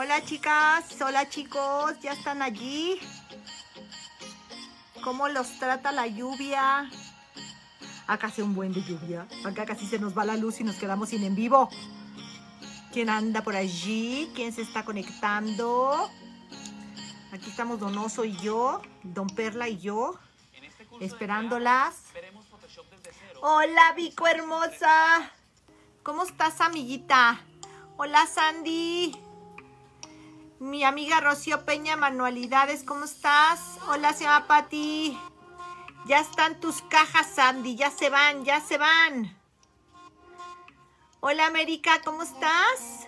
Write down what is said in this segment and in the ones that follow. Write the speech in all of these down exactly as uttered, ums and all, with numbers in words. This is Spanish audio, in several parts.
Hola chicas, hola chicos, ¿ya están allí? ¿Cómo los trata la lluvia? Acá hace un buen de lluvia. Acá casi se nos va la luz y nos quedamos sin en vivo. ¿Quién anda por allí? ¿Quién se está conectando? Aquí estamos Don Oso y yo, Don Perla y yo, esperándolas. Hola, Vico hermosa. ¿Cómo estás, amiguita? Hola, Sandy. Mi amiga Rocío Peña Manualidades, ¿cómo estás? Hola, se llama Pati. Ya están tus cajas, Sandy. Ya se van, ya se van. Hola, América, ¿cómo estás?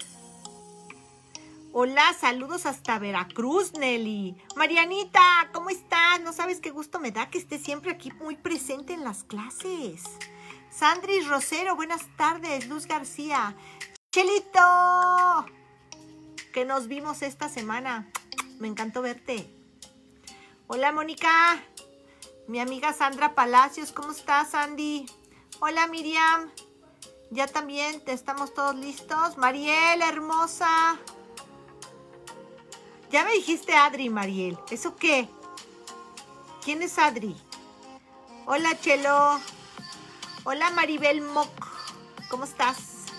Hola, saludos hasta Veracruz, Nelly. Marianita, ¿cómo estás? No sabes qué gusto me da que estés siempre aquí muy presente en las clases. Sandris Rosero, buenas tardes. Luz García. Chelito, que nos vimos esta semana. Me encantó verte. Hola, Mónica. Mi amiga Sandra Palacios, ¿cómo estás, Sandy? Hola, Miriam. Ya también estamos todos listos. Mariel, hermosa. Ya me dijiste Adri, Mariel. ¿Eso qué? ¿Quién es Adri? Hola, Chelo. Hola, Maribel Moc. ¿Cómo estás?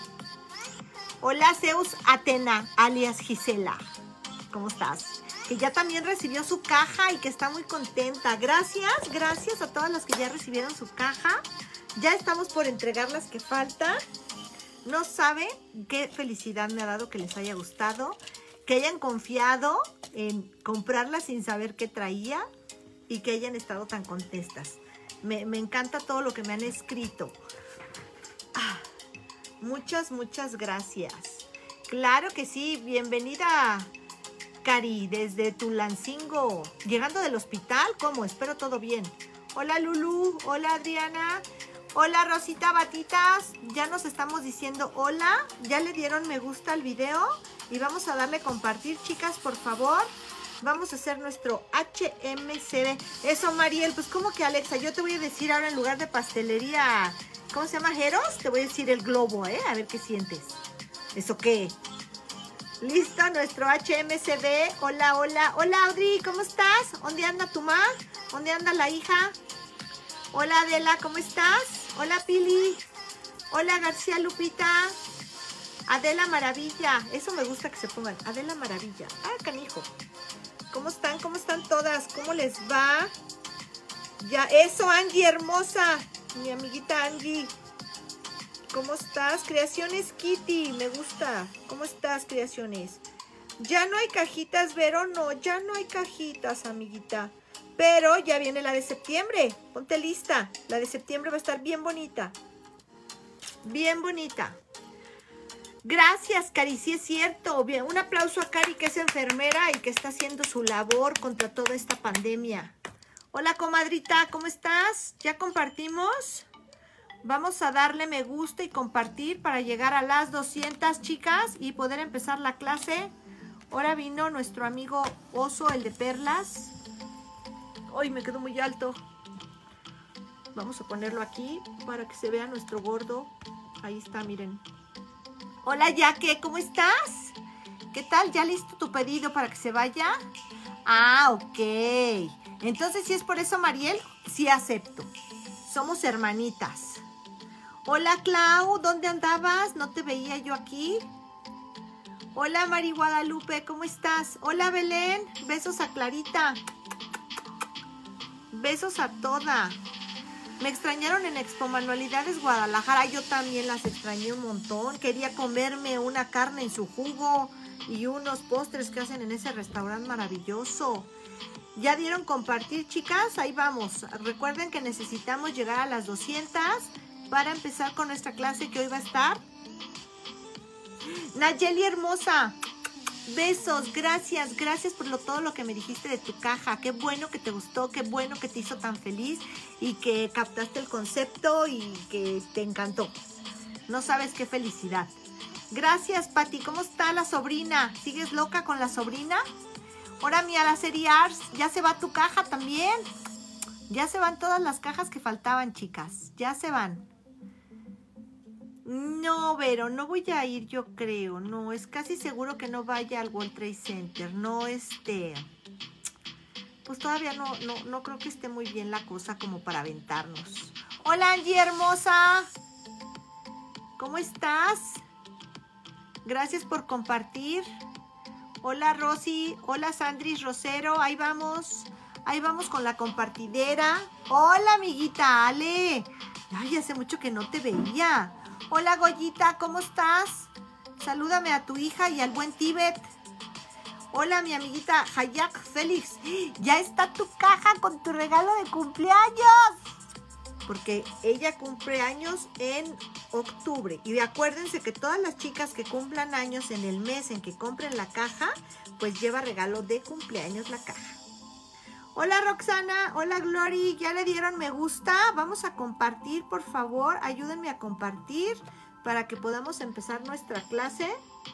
Hola, Zeus Atena, alias Gisela. ¿Cómo estás? Que ya también recibió su caja y que está muy contenta. Gracias, gracias a todas las que ya recibieron su caja. Ya estamos por entregar las que faltan. No saben qué felicidad me ha dado que les haya gustado, que hayan confiado en comprarla sin saber qué traía y que hayan estado tan contentas. Me, me encanta todo lo que me han escrito. Ah, muchas, muchas gracias. Claro que sí, bienvenida, Cari, desde Tulancingo. Llegando del hospital, ¿cómo? Espero todo bien. Hola, Lulu. Hola, Adriana. Hola, Rosita Batitas. Ya nos estamos diciendo hola. Ya le dieron me gusta al video. Y vamos a darle compartir, chicas, por favor. Vamos a hacer nuestro H M C D. Eso, Mariel, pues ¿cómo que, Alexa? Yo te voy a decir ahora en lugar de pastelería, ¿cómo se llama? Jeros, te voy a decir el globo, ¿eh? A ver qué sientes. ¿Eso qué? Listo, nuestro H M C D. Hola, hola. Hola, Audrey, ¿cómo estás? ¿Dónde anda tu ma? ¿Dónde anda la hija? Hola, Adela, ¿cómo estás? Hola, Pili. Hola, García Lupita. Adela Maravilla. Eso me gusta que se pongan. Adela Maravilla. Ah, canijo. ¿Cómo están? ¿Cómo están todas? ¿Cómo les va? Ya, eso, Angie, hermosa. Mi amiguita Angie. ¿Cómo estás? Creaciones Kitty. Me gusta. ¿Cómo estás, Creaciones? Ya no hay cajitas, Vero. No, ya no hay cajitas, amiguita. Pero ya viene la de septiembre. Ponte lista. La de septiembre va a estar bien bonita. Bien bonita. Gracias, Cari, sí es cierto. Bien, un aplauso a Cari, que es enfermera y que está haciendo su labor contra toda esta pandemia. Hola, comadrita, ¿cómo estás? ¿Ya compartimos? Vamos a darle me gusta y compartir para llegar a las doscientas, chicas, y poder empezar la clase. Ahora vino nuestro amigo Oso, el de perlas. Ay, me quedó muy alto. Vamos a ponerlo aquí para que se vea nuestro gordo. Ahí está, miren. Hola, Yaque, ¿cómo estás? ¿Qué tal? ¿Ya listo tu pedido para que se vaya? Ah, ok. Entonces, si es por eso, Mariel, sí acepto. Somos hermanitas. Hola, Clau, ¿dónde andabas? No te veía yo aquí. Hola, Mari Guadalupe, ¿cómo estás? Hola, Belén, besos a Clarita. Besos a toda. Me extrañaron en Expo Manualidades Guadalajara. Yo también las extrañé un montón. Quería comerme una carne en su jugo y unos postres que hacen en ese restaurante maravilloso. ¿Ya dieron compartir, chicas? Ahí vamos. Recuerden que necesitamos llegar a las doscientas para empezar con nuestra clase que hoy va a estar. Nayeli hermosa. Besos, gracias, gracias por lo, todo lo que me dijiste de tu caja. Qué bueno que te gustó, qué bueno que te hizo tan feliz y que captaste el concepto y que te encantó. No sabes qué felicidad. Gracias, Pati. ¿Cómo está la sobrina? ¿Sigues loca con la sobrina? Ahora, mi Araceli Arts, ¿ya se va tu caja también? Ya se van todas las cajas que faltaban, chicas. Ya se van. No, Vero, no voy a ir, yo creo. No, es casi seguro que no vaya al World Trade Center. No, este... Pues todavía no, no, no creo que esté muy bien la cosa como para aventarnos. Hola, Angie hermosa. ¿Cómo estás? Gracias por compartir. Hola, Rosy. Hola, Sandris Rosero. Ahí vamos. Ahí vamos con la compartidera. Hola, amiguita Ale. Ay, hace mucho que no te veía. Hola, Goyita. ¿Cómo estás? Salúdame a tu hija y al buen Tíbet. Hola, mi amiguita Hayak Félix. Ya está tu caja con tu regalo de cumpleaños. Porque ella cumple años en octubre. Y acuérdense que todas las chicas que cumplan años en el mes en que compren la caja, pues lleva regalo de cumpleaños la caja. Hola, Roxana. Hola, Glory. ¿Ya le dieron me gusta? Vamos a compartir, por favor. Ayúdenme a compartir para que podamos empezar nuestra clase.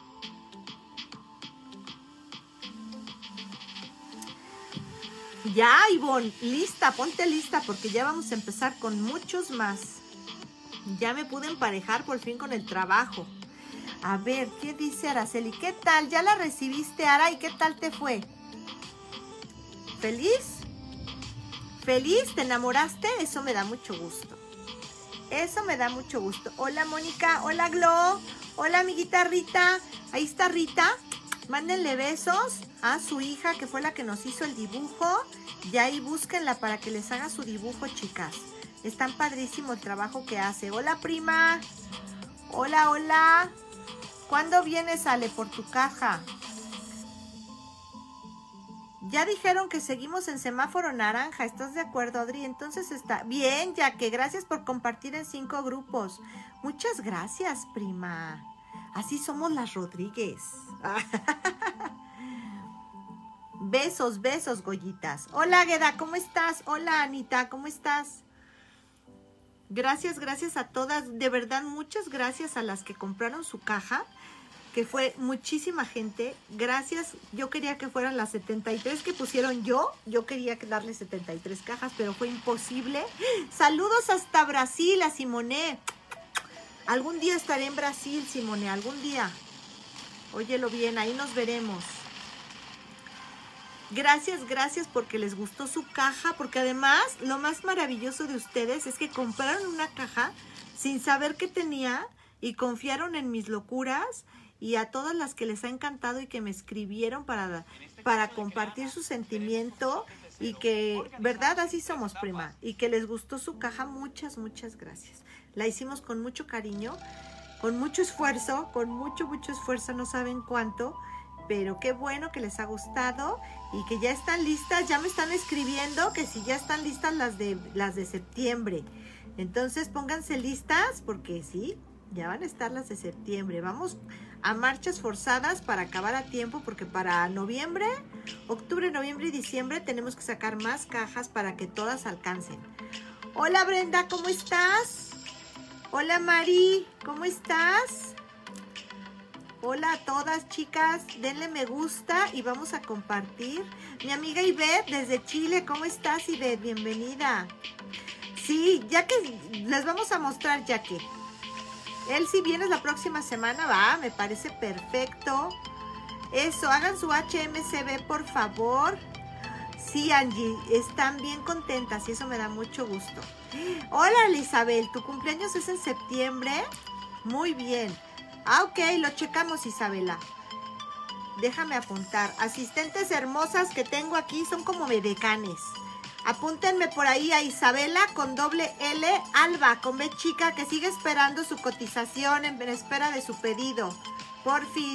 Ya, Ivonne, lista, ponte lista porque ya vamos a empezar con muchos más. Ya me pude emparejar por fin con el trabajo. A ver, ¿qué dice Araceli? ¿Qué tal? ¿Ya la recibiste, Ara? ¿Y qué tal te fue? ¿Feliz? ¿Feliz? ¿Te enamoraste? Eso me da mucho gusto. Eso me da mucho gusto. Hola, Mónica. Hola, Glo. Hola, amiguita Rita. Ahí está Rita. Mándenle besos a su hija que fue la que nos hizo el dibujo. Y ahí búsquenla para que les haga su dibujo, chicas. Es tan padrísimo el trabajo que hace. Hola, prima. Hola, hola. ¿Cuándo vienes, Ale, por tu caja? Ya dijeron que seguimos en semáforo naranja. ¿Estás de acuerdo, Adri? Entonces está bien, ya que gracias por compartir en cinco grupos. Muchas gracias, prima. Así somos las Rodríguez. Besos, besos, Goyitas. Hola, Gueda, ¿cómo estás? Hola, Anita, ¿cómo estás? Gracias, gracias a todas. De verdad, muchas gracias a las que compraron su caja, que fue muchísima gente. Gracias. Yo quería que fueran las setenta y tres que pusieron yo. Yo quería darle setenta y tres cajas, pero fue imposible. Saludos hasta Brasil, a Simone. Algún día estaré en Brasil, Simone, algún día. Óyelo bien, ahí nos veremos. Gracias, gracias porque les gustó su caja, porque además lo más maravilloso de ustedes es que compraron una caja sin saber qué tenía y confiaron en mis locuras, y a todas las que les ha encantado y que me escribieron para, para compartir su sentimiento y que, ¿verdad? Así somos, prima, y que les gustó su caja, muchas, muchas gracias. La hicimos con mucho cariño, con mucho esfuerzo, con mucho, mucho esfuerzo, no saben cuánto, pero qué bueno que les ha gustado y que ya están listas. Ya me están escribiendo que si ya están listas las de, las de septiembre. Entonces pónganse listas porque sí, ya van a estar las de septiembre. Vamos a marchas forzadas para acabar a tiempo, porque para noviembre, octubre, noviembre y diciembre tenemos que sacar más cajas para que todas alcancen. Hola, Brenda, ¿cómo estás? Hola, Mari, ¿cómo estás? Hola a todas, chicas, denle me gusta y vamos a compartir. Mi amiga Ivette desde Chile, ¿cómo estás, Ivette? Bienvenida. Sí, ya que les vamos a mostrar, ya que él si vienes la próxima semana, va, me parece perfecto. Eso, hagan su H M C B, por favor. Sí, Angie, están bien contentas y eso me da mucho gusto. Hola, Isabel, ¿tu cumpleaños es en septiembre? Muy bien. Ah, ok, lo checamos, Isabela. Déjame apuntar. Asistentes hermosas que tengo aquí son como medecanes. Apúntenme por ahí a Isabela con doble L, Alba con B chica, que sigue esperando su cotización en espera de su pedido. Porfis.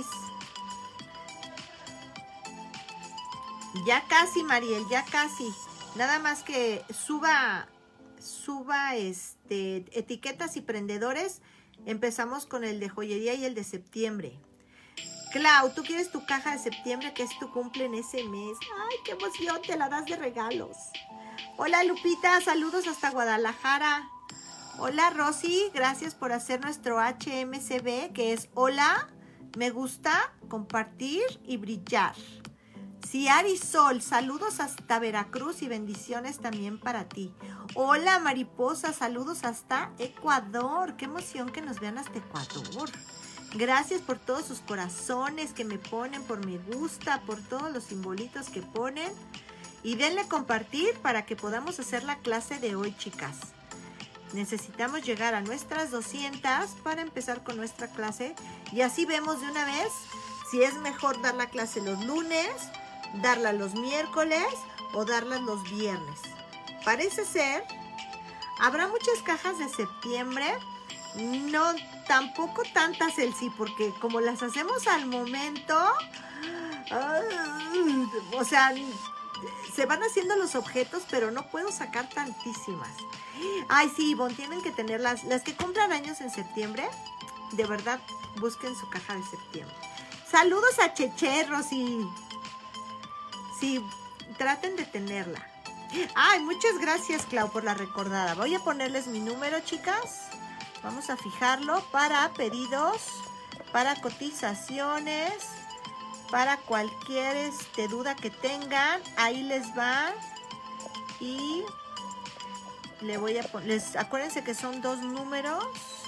Ya casi, Mariel, ya casi. Nada más que suba, suba este, etiquetas y prendedores. Empezamos con el de joyería y el de septiembre. Clau, ¿tú quieres tu caja de septiembre, que es tu cumple en ese mes? ¡Ay, qué emoción! Te la das de regalos. Hola, Lupita. Saludos hasta Guadalajara. Hola, Rosy. Gracias por hacer nuestro H M C B, que es hola, me gusta, compartir y brillar. Ciari Sol, saludos hasta Veracruz y bendiciones también para ti. Hola Mariposa, saludos hasta Ecuador. Qué emoción que nos vean hasta Ecuador. Gracias por todos sus corazones que me ponen, por me gusta, por todos los simbolitos que ponen. Y denle compartir para que podamos hacer la clase de hoy, chicas. Necesitamos llegar a nuestras doscientas para empezar con nuestra clase. Y así vemos de una vez si es mejor dar la clase los lunes, darla los miércoles o darla los viernes. Parece ser, habrá muchas cajas de septiembre. No, tampoco tantas, Elsie, porque como las hacemos al momento, uh, o sea, se van haciendo los objetos, pero no puedo sacar tantísimas. Ay, sí, Ivonne, tienen que tener las, las que cumplan años en septiembre. De verdad, busquen su caja de septiembre. Saludos a Cheche, Rosy. Sí, traten de tenerla. Ay, muchas gracias, Clau, por la recordada. Voy a ponerles mi número, chicas. Vamos a fijarlo para pedidos, para cotizaciones, para cualquier este, duda que tengan. Ahí les va. Y le voy a poner, acuérdense que son dos números.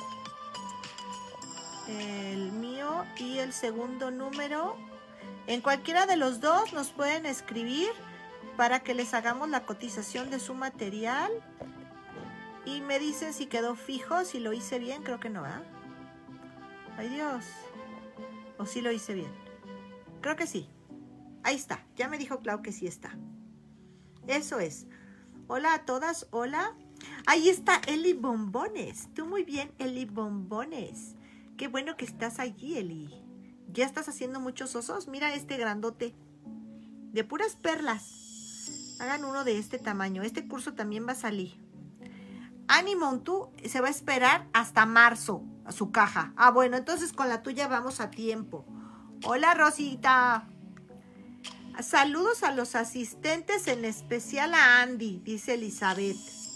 El mío y el segundo número. En cualquiera de los dos nos pueden escribir para que les hagamos la cotización de su material. Y me dicen si quedó fijo, si lo hice bien. Creo que no, ¿verdad? Ay, Dios. ¿O sí lo hice bien? Creo que sí. Ahí está. Ya me dijo Clau que sí está. Eso es. Hola a todas. Hola. Ahí está Eli Bombones. Tú muy bien, Eli Bombones. Qué bueno que estás allí, Eli. ¿Ya estás haciendo muchos osos? Mira este grandote. De puras perlas. Hagan uno de este tamaño. Este curso también va a salir. Annie Montu se va a esperar hasta marzo a su caja. Ah, bueno, entonces con la tuya vamos a tiempo. Hola, Rosita. Saludos a los asistentes, en especial a Andy, dice Elizabeth.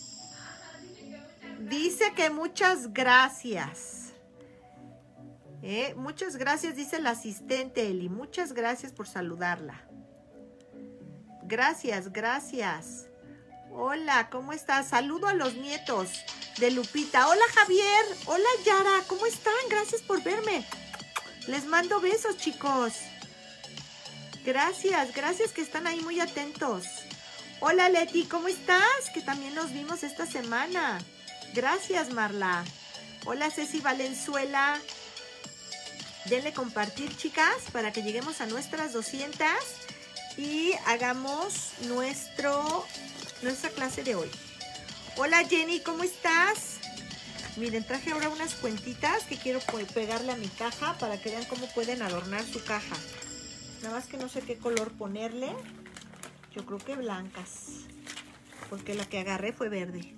Dice que muchas gracias. Eh, muchas gracias, dice el asistente, Eli. Muchas gracias por saludarla. Gracias, gracias. Hola, ¿cómo estás? Saludo a los nietos de Lupita. Hola, Javier. Hola, Yara. ¿Cómo están? Gracias por verme. Les mando besos, chicos. Gracias, gracias que están ahí muy atentos. Hola, Leti, ¿cómo estás? Que también nos vimos esta semana. Gracias, Marla. Hola, Ceci Valenzuela. Denle compartir, chicas, para que lleguemos a nuestras doscientas y hagamos nuestro... nuestra clase de hoy. Hola Jenny, ¿cómo estás? Miren, traje ahora unas cuentitas que quiero pegarle a mi caja para que vean cómo pueden adornar su caja. Nada más que no sé qué color ponerle. Yo creo que blancas, porque la que agarré fue verde.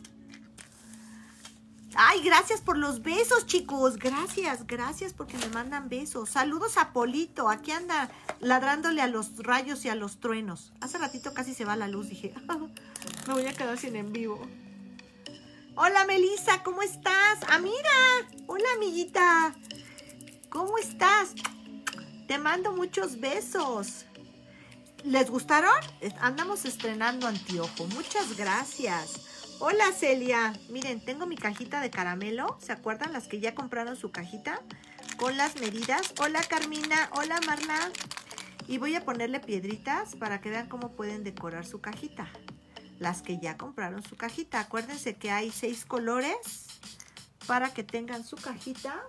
Ay, gracias por los besos, chicos. Gracias, gracias porque me mandan besos. Saludos a Polito. Aquí anda ladrándole a los rayos y a los truenos. Hace ratito casi se va la luz. Dije, me voy a quedar sin en vivo. Hola, Melissa, ¿cómo estás? Ah, mira. Hola, amiguita. ¿Cómo estás? Te mando muchos besos. ¿Les gustaron? Andamos estrenando anteojo. Muchas gracias. Hola, Celia. Miren, tengo mi cajita de caramelo. ¿Se acuerdan las que ya compraron su cajita? Con las medidas. Hola, Carmina. Hola, Marla. Y voy a ponerle piedritas para que vean cómo pueden decorar su cajita. Las que ya compraron su cajita. Acuérdense que hay seis colores para que tengan su cajita.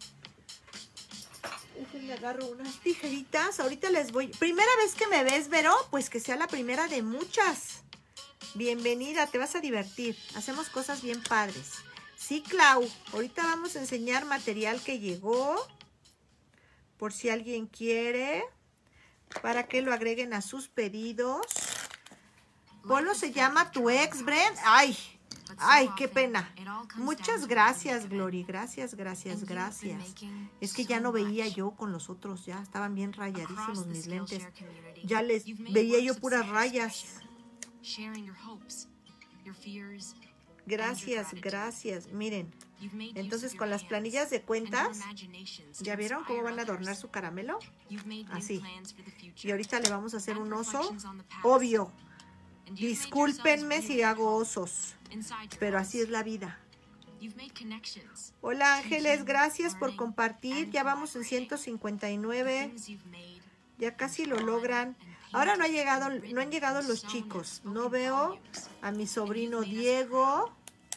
Déjenme agarro unas tijeritas. Ahorita les voy... ¿Primera vez que me ves, Vero? Pues que sea la primera de muchas. Bienvenida, te vas a divertir. Hacemos cosas bien padres. Sí, Clau. Ahorita vamos a enseñar material que llegó. Por si alguien quiere. Para que lo agreguen a sus pedidos. Polo se llama tu ex, Brent. Ay, ay, qué pena. Muchas gracias, Glory. Gracias, gracias, gracias. Es que ya no veía yo con los otros. Ya estaban bien rayadísimos mis lentes. Ya les veía yo puras rayas. Gracias, gracias. Miren, entonces con las planillas de cuentas, ¿ya vieron cómo van a adornar su caramelo? Así. Y ahorita le vamos a hacer un oso. Obvio. Discúlpenme si hago osos, pero así es la vida. Hola Ángeles, gracias por compartir. Ya vamos en ciento cincuenta y nueve. Ya casi lo logran. Ahora no ha llegado, no han llegado los chicos. No veo a mi sobrino Diego.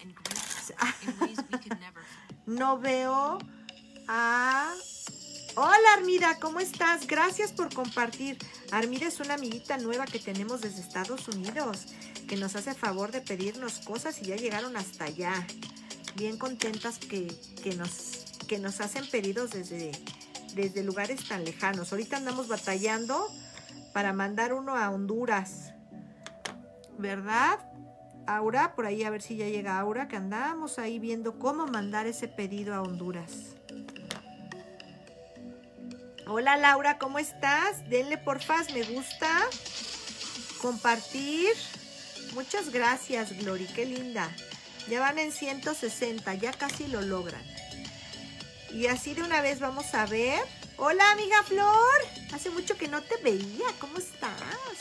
No veo a... Hola Armida, ¿cómo estás? Gracias por compartir. Armida es una amiguita nueva que tenemos desde Estados Unidos, que nos hace favor de pedirnos cosas y ya llegaron hasta allá. Bien contentas que, que, nos, que nos hacen pedidos desde, desde lugares tan lejanos. Ahorita andamos batallando para mandar uno a Honduras, ¿verdad? Aura, por ahí a ver si ya llega Aura, que andamos ahí viendo cómo mandar ese pedido a Honduras. Hola Laura, ¿cómo estás? Denle porfa me gusta, compartir. Muchas gracias, Glory, qué linda. Ya van en ciento sesenta, ya casi lo logran. Y así de una vez vamos a ver. Hola amiga Flor, hace mucho que no te veía, ¿cómo estás?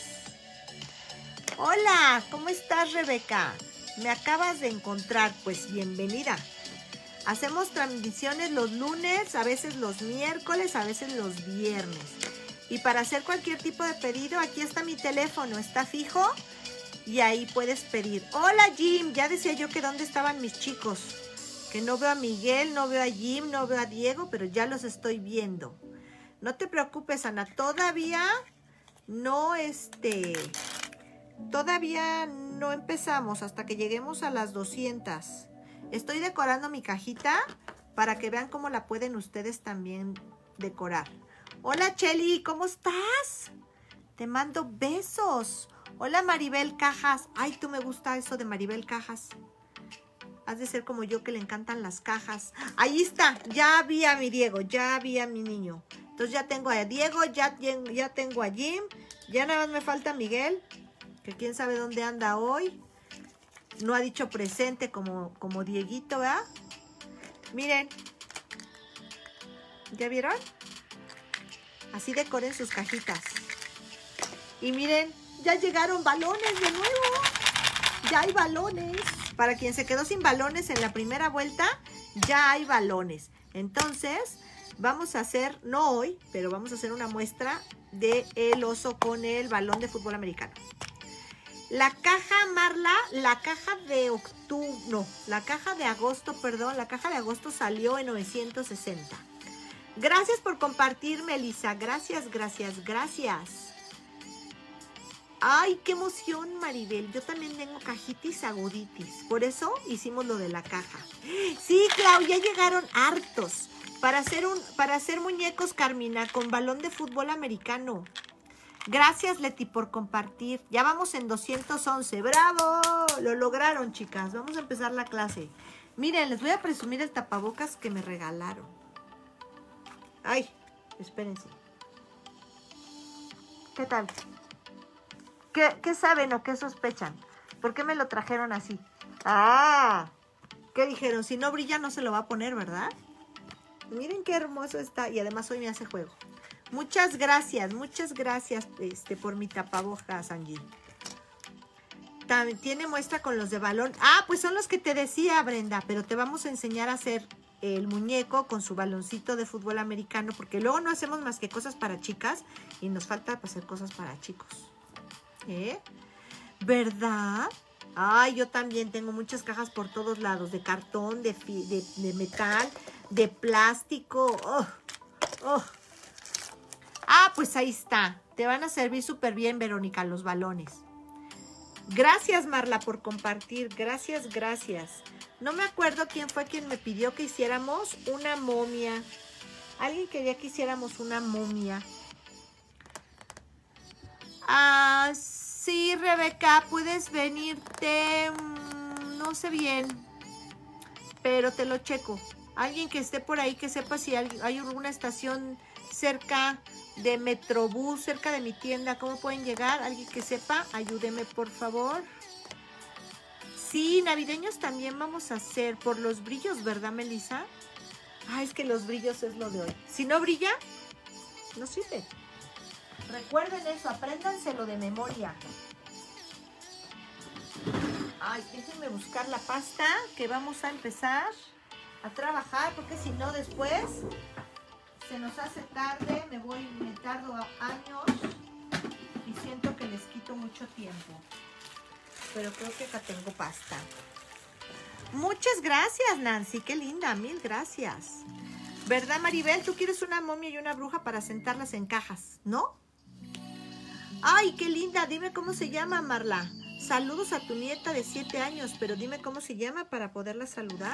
Hola, ¿cómo estás Rebeca? Me acabas de encontrar, pues bienvenida. Hacemos transmisiones los lunes, a veces los miércoles, a veces los viernes. Y para hacer cualquier tipo de pedido, aquí está mi teléfono, está fijo y ahí puedes pedir. Hola Jim, ya decía yo que dónde estaban mis chicos. Que no veo a Miguel, no veo a Jim, no veo a Diego, pero ya los estoy viendo. No te preocupes, Ana, todavía no este... Todavía no empezamos hasta que lleguemos a las doscientas. Estoy decorando mi cajita para que vean cómo la pueden ustedes también decorar. Hola Cheli, ¿cómo estás? Te mando besos. Hola Maribel Cajas. Ay, tú me gusta eso de Maribel Cajas. Has de ser como yo que le encantan las cajas. Ahí está, ya vi a mi Diego, ya vi a mi niño. Entonces ya tengo a Diego, ya, ya tengo a Jim. Ya nada más me falta Miguel, que quién sabe dónde anda hoy. No ha dicho presente como, como Dieguito, ¿verdad? Miren. ¿Ya vieron? Así decoren sus cajitas. Y miren, ya llegaron balones de nuevo. Ya hay balones. Para quien se quedó sin balones en la primera vuelta, ya hay balones. Entonces, vamos a hacer, no hoy, pero vamos a hacer una muestra de el oso con el balón de fútbol americano. La caja, Marla, la caja de octubre, no, la caja de agosto, perdón, la caja de agosto salió en novecientos sesenta. Gracias por compartir, Melissa. Gracias, gracias, gracias. Ay, qué emoción, Maribel. Yo también tengo cajitis aguditis. Por eso hicimos lo de la caja. Sí, Clau, ya llegaron hartos. Para hacer, un, para hacer muñecos, Carmina, con balón de fútbol americano. Gracias, Leti, por compartir. Ya vamos en doscientos once. ¡Bravo! Lo lograron, chicas. Vamos a empezar la clase. Miren, les voy a presumir el tapabocas que me regalaron. Ay, espérense. ¿Qué tal? ¿Qué, qué saben o qué sospechan? ¿Por qué me lo trajeron así? ¡Ah! ¿Qué dijeron? Si no brilla no se lo va a poner, ¿verdad? Miren qué hermoso está. Y además hoy me hace juego. Muchas gracias, muchas gracias este, por mi tapabocas, Angie. También tiene muestra con los de balón. Ah, pues son los que te decía, Brenda, pero te vamos a enseñar a hacer el muñeco con su baloncito de fútbol americano, porque luego no hacemos más que cosas para chicas y nos falta hacer cosas para chicos. ¿Eh? ¿Verdad? Ay, yo también tengo muchas cajas por todos lados, de cartón, de, de, de metal, de plástico. Oh, oh. Ah, pues ahí está. Te van a servir súper bien, Verónica, los balones. Gracias, Marla, por compartir. Gracias, gracias. No me acuerdo quién fue quien me pidió que hiciéramos una momia. Alguien quería que hiciéramos una momia. Ah, sí, Rebeca, puedes venirte. No sé bien, pero te lo checo. Alguien que esté por ahí, que sepa si hay alguna estación cerca de Metrobús, cerca de mi tienda, ¿cómo pueden llegar? Alguien que sepa, ayúdeme por favor. Sí, navideños también vamos a hacer por los brillos, ¿verdad, Melissa? Ah, es que los brillos es lo de hoy. Si no brilla, no sirve. Recuerden eso, apréndanselo de memoria. Ay, déjenme buscar la pasta que vamos a empezar a trabajar, porque si no después se nos hace tarde, me voy, me tardo años y siento que les quito mucho tiempo. Pero creo que acá tengo pasta. Muchas gracias, Nancy, qué linda, mil gracias. ¿Verdad, Maribel? Tú quieres una momia y una bruja para sentarlas en cajas, ¿no? Ay, qué linda, dime cómo se llama, Marla. Saludos a tu nieta de siete años, pero dime cómo se llama para poderla saludar.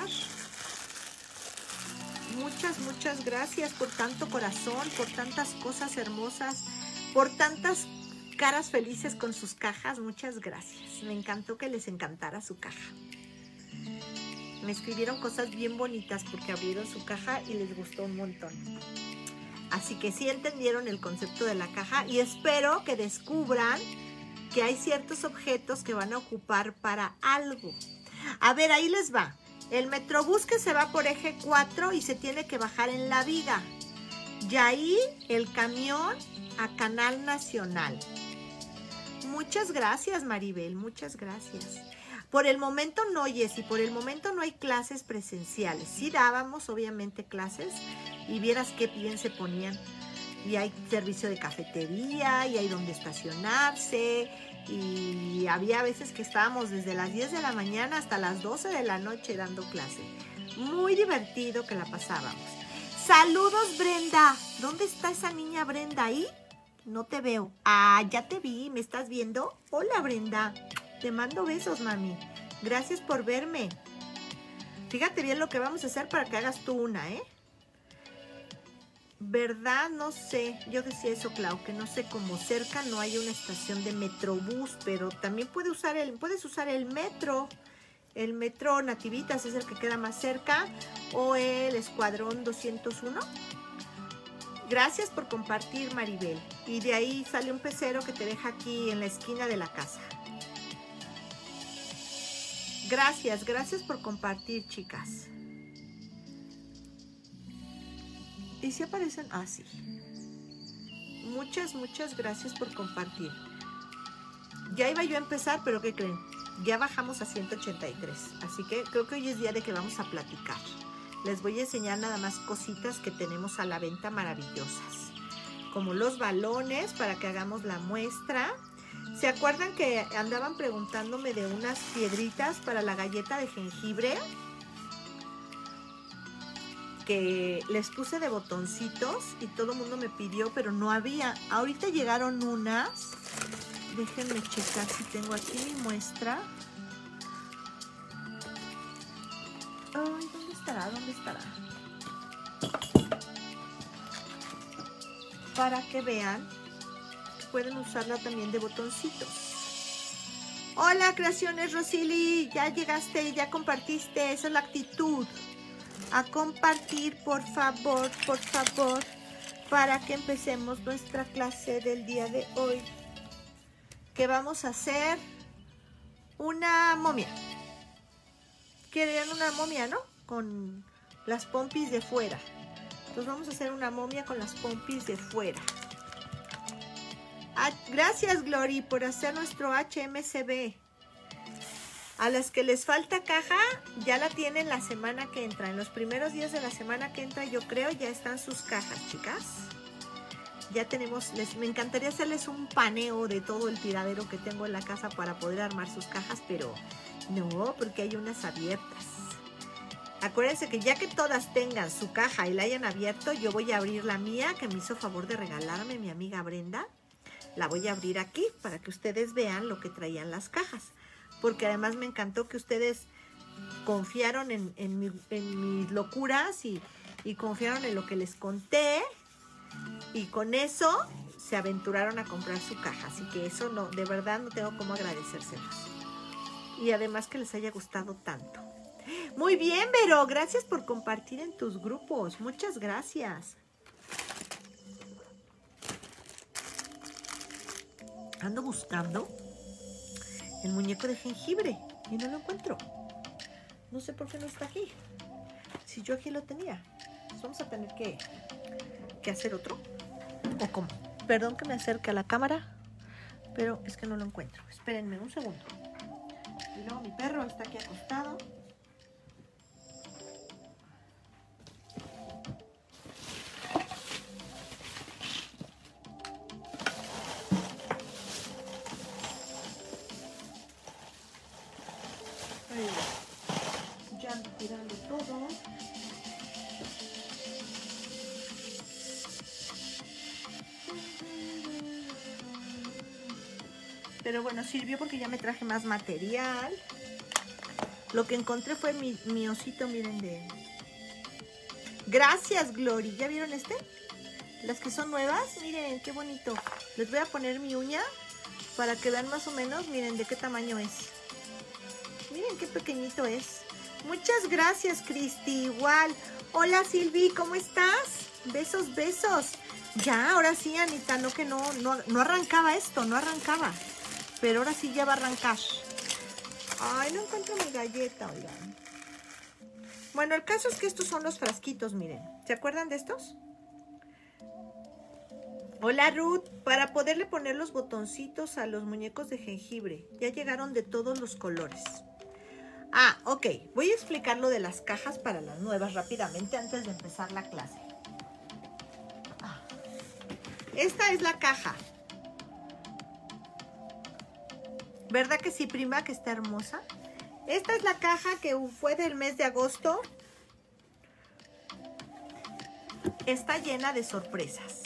Muchas, muchas gracias por tanto corazón, por tantas cosas hermosas, por tantas caras felices con sus cajas. Muchas gracias. Me encantó que les encantara su caja. Me escribieron cosas bien bonitas porque abrieron su caja y les gustó un montón. Así que sí entendieron el concepto de la caja y espero que descubran que hay ciertos objetos que van a ocupar para algo. A ver, ahí les va. El Metrobús que se va por eje cuatro y se tiene que bajar en la viga. Y ahí el camión a Canal Nacional. Muchas gracias, Maribel, muchas gracias. Por el momento no, Jessy, por el momento no hay clases presenciales. Sí dábamos, obviamente, clases y vieras qué bien se ponían. Y hay servicio de cafetería y hay donde estacionarse. Y había veces que estábamos desde las diez de la mañana hasta las doce de la noche dando clase. Muy divertido que la pasábamos. Saludos, Brenda. ¿Dónde está esa niña Brenda ahí? No te veo. Ah, ya te vi. ¿Me estás viendo? Hola, Brenda. Te mando besos, mami. Gracias por verme. Fíjate bien lo que vamos a hacer para que hagas tú una, ¿eh? ¿Verdad? No sé. Yo decía eso, Clau, que no sé, como cerca no hay una estación de Metrobús, pero también puede usar el, puedes usar el metro. El metro Nativitas es el que queda más cerca. O el Escuadrón doscientos uno. Gracias por compartir, Maribel. Y de ahí sale un pecero que te deja aquí en la esquina de la casa. Gracias, gracias por compartir, chicas. ¿Y si aparecen? Ah, sí. Muchas, muchas gracias por compartir. Ya iba yo a empezar, pero ¿qué creen? Ya bajamos a ciento ochenta y tres. Así que creo que hoy es día de que vamos a platicar. Les voy a enseñar nada más cositas que tenemos a la venta maravillosas. Como los balones para que hagamos la muestra. ¿Se acuerdan que andaban preguntándome de unas piedritas para la galleta de jengibre? Que les puse de botoncitos y todo el mundo me pidió, pero no había. Ahorita llegaron unas. Déjenme checar si tengo aquí mi muestra. Ay, ¿dónde estará? ¿Dónde estará? Para que vean, pueden usarla también de botoncitos. Hola, Creaciones Rosili, ya llegaste, ya compartiste, esa es la actitud. A compartir, por favor, por favor, para que empecemos nuestra clase del día de hoy. Que vamos a hacer una momia. Querían una momia, ¿no? Con las pompis de fuera. Entonces vamos a hacer una momia con las pompis de fuera. Ah, gracias, Glory, por hacer nuestro H M C B. A las que les falta caja, ya la tienen la semana que entra. En los primeros días de la semana que entra, yo creo, ya están sus cajas, chicas. Ya tenemos, les, me encantaría hacerles un paneo de todo el tiradero que tengo en la casa para poder armar sus cajas, pero no, porque hay unas abiertas. Acuérdense que ya que todas tengan su caja y la hayan abierto, yo voy a abrir la mía, que me hizo favor de regalarme mi amiga Brenda. La voy a abrir aquí para que ustedes vean lo que traían las cajas. Porque además me encantó que ustedes confiaron en, en, mi, en mis locuras y, y confiaron en lo que les conté. Y con eso se aventuraron a comprar su caja. Así que eso no, de verdad no tengo cómo agradecérselos. Y además que les haya gustado tanto. Muy bien, Vero, gracias por compartir en tus grupos. Muchas gracias. Ando buscando el muñeco de jengibre. y no lo encuentro. No sé por qué no está aquí. Si yo aquí lo tenía. Pues vamos a tener que, que hacer otro. ¿O cómo? Perdón que me acerque a la cámara, pero es que no lo encuentro. Espérenme un segundo. Y luego mi perro está aquí acostado. Ya ando tirando todo. Pero bueno, sirvió porque ya me traje más material. Lo que encontré fue mi, mi osito, miren, de... Gracias, Glory. ¿Ya vieron este? Las que son nuevas, miren, qué bonito. Les voy a poner mi uña para que vean más o menos, miren, de qué tamaño es. Miren qué pequeñito es. Muchas gracias, Cristi. Igual. Hola, Silvi, ¿cómo estás? Besos, besos. Ya, ahora sí, Anita, no que no, no, no arrancaba esto, no arrancaba. Pero ahora sí ya va a arrancar. Ay, no encuentro mi galleta, oigan. Bueno, el caso es que estos son los frasquitos, miren. ¿Se acuerdan de estos? Hola, Ruth. Para poderle poner los botoncitos a los muñecos de jengibre. Ya llegaron de todos los colores. Ah, ok. Voy a explicar lo de las cajas para las nuevas rápidamente antes de empezar la clase. Ah. Esta es la caja. ¿Verdad que sí, prima? Que está hermosa. Esta es la caja que fue del mes de agosto. Está llena de sorpresas.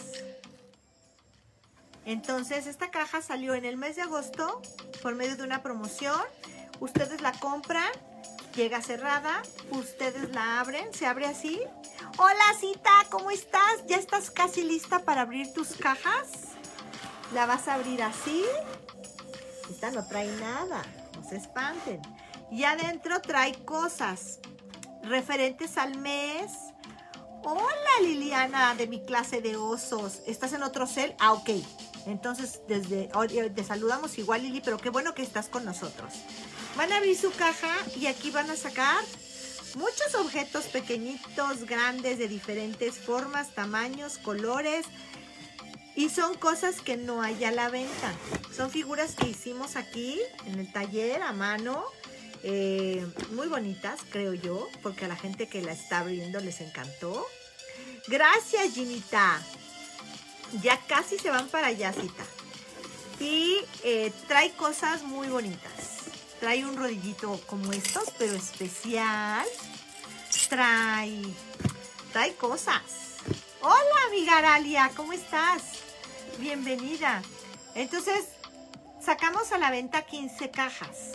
Entonces, esta caja salió en el mes de agosto por medio de una promoción. Ustedes la compran, llega cerrada, ustedes la abren, se abre así. Hola, Cita, ¿cómo estás? ¿Ya estás casi lista para abrir tus cajas? La vas a abrir así. Esta no trae nada, no se espanten. Y adentro trae cosas referentes al mes. Hola, Liliana, de mi clase de osos. ¿Estás en otro cel? Ah, ok. Entonces, desde te saludamos igual, Lili, pero qué bueno que estás con nosotros. Van a abrir su caja y aquí van a sacar muchos objetos pequeñitos, grandes, de diferentes formas, tamaños, colores. Y son cosas que no hay a la venta. Son figuras que hicimos aquí en el taller a mano. Eh, muy bonitas, creo yo, porque a la gente que la está abriendo les encantó. Gracias, Ginita. Ya casi se van para allá, Cita. Y eh, trae cosas muy bonitas. Trae un rodillito como estos, pero especial. Trae, trae cosas. Hola, amiga Aralia, ¿cómo estás? Bienvenida. Entonces, sacamos a la venta quince cajas.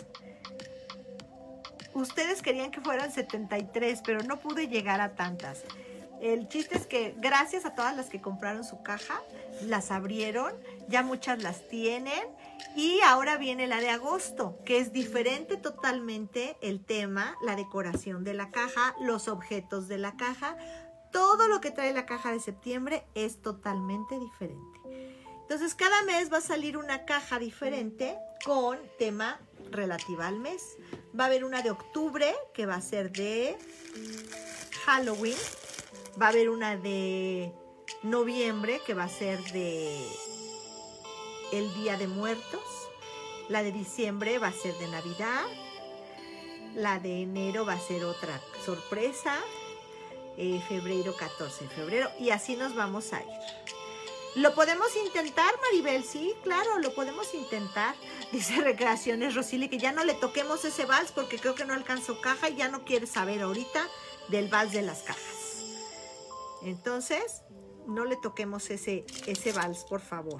Ustedes querían que fueran setenta y tres, pero no pude llegar a tantas. El chiste es que gracias a todas las que compraron su caja, las abrieron, ya muchas las tienen. Y ahora viene la de agosto, que es diferente totalmente el tema, la decoración de la caja, los objetos de la caja. Todo lo que trae la caja de septiembre es totalmente diferente. Entonces, cada mes va a salir una caja diferente con tema relativa al mes. Va a haber una de octubre, que va a ser de Halloween. Va a haber una de noviembre, que va a ser de el Día de Muertos. La de diciembre va a ser de Navidad. La de enero va a ser otra sorpresa. Eh, febrero, catorce de febrero. Y así nos vamos a ir. ¿Lo podemos intentar, Maribel? Sí, claro, lo podemos intentar. Dice Recreaciones Rosili que ya no le toquemos ese vals porque creo que no alcanzó caja y ya no quiere saber ahorita del vals de las cajas. Entonces, no le toquemos ese, ese vals, por favor.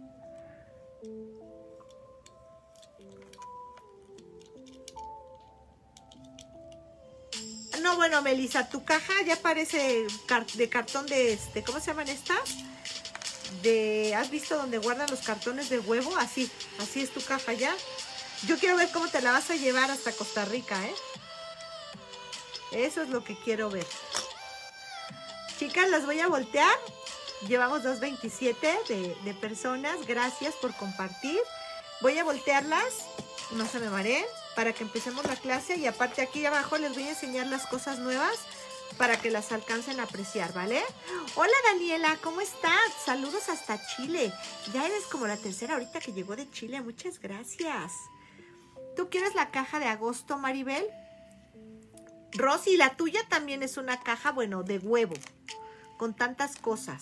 No, bueno, Melissa, tu caja ya parece de cartón de este, ¿cómo se llaman estas? De, ¿has visto donde guardan los cartones de huevo? Así, así es tu caja ya. Yo quiero ver cómo te la vas a llevar hasta Costa Rica, ¿eh? Eso es lo que quiero ver. Chicas, las voy a voltear. Llevamos dos veintisiete de, de personas. Gracias por compartir. Voy a voltearlas. No se me mareen. para que empecemos la clase. Y aparte aquí abajo les voy a enseñar las cosas nuevas para que las alcancen a apreciar, ¿vale? Hola Daniela, ¿cómo estás? Saludos hasta Chile. Ya eres como la tercera ahorita que llegó de Chile. Muchas gracias. ¿Tú quieres la caja de agosto, Maribel? Rosy, la tuya también es una caja, bueno, de huevo, con tantas cosas.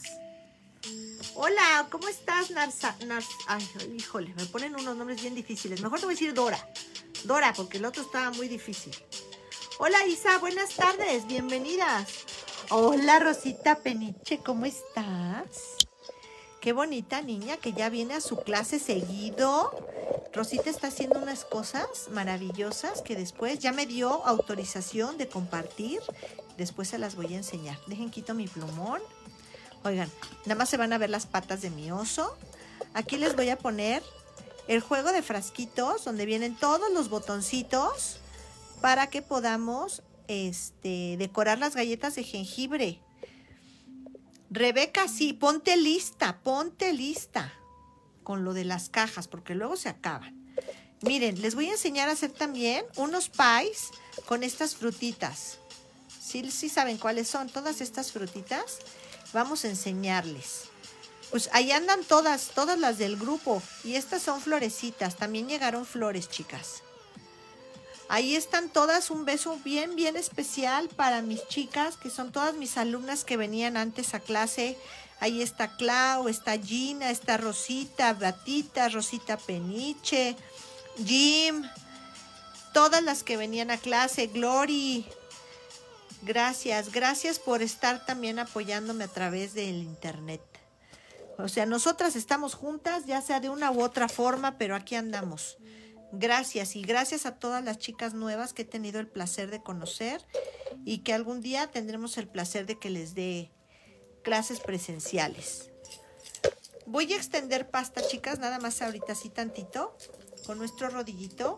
Hola, ¿cómo estás, Narsa? Nars, ay, híjole, me ponen unos nombres bien difíciles. Mejor te voy a decir Dora. Dora, porque el otro estaba muy difícil. Hola, Isa, buenas tardes, bienvenidas. Hola, Rosita Peniche, ¿cómo estás? Qué bonita niña que ya viene a su clase seguido. Rosita está haciendo unas cosas maravillosas que después ya me dio autorización de compartir. Después se las voy a enseñar. Dejen, quito mi plumón. Oigan, nada más se van a ver las patas de mi oso. Aquí les voy a poner el juego de frasquitos donde vienen todos los botoncitos para que podamos este, decorar las galletas de jengibre. Rebeca, sí, ponte lista, ponte lista con lo de las cajas porque luego se acaban. Miren, les voy a enseñar a hacer también unos pies con estas frutitas. ¿Sí, sí saben cuáles son todas estas frutitas? Vamos a enseñarles. Pues ahí andan todas, todas las del grupo. Y estas son florecitas. También llegaron flores, chicas. Ahí están todas. Un beso bien, bien especial para mis chicas, que son todas mis alumnas que venían antes a clase. Ahí está Clau, está Gina, está Rosita, Batita, Rosita Peniche, Jim. Todas las que venían a clase. Glory. Gracias, gracias por estar también apoyándome a través del internet. O sea, nosotras estamos juntas, ya sea de una u otra forma, pero aquí andamos. Gracias, y gracias a todas las chicas nuevas que he tenido el placer de conocer y que algún día tendremos el placer de que les dé clases presenciales. Voy a extender pasta, chicas, nada más ahorita así tantito, con nuestro rodillito,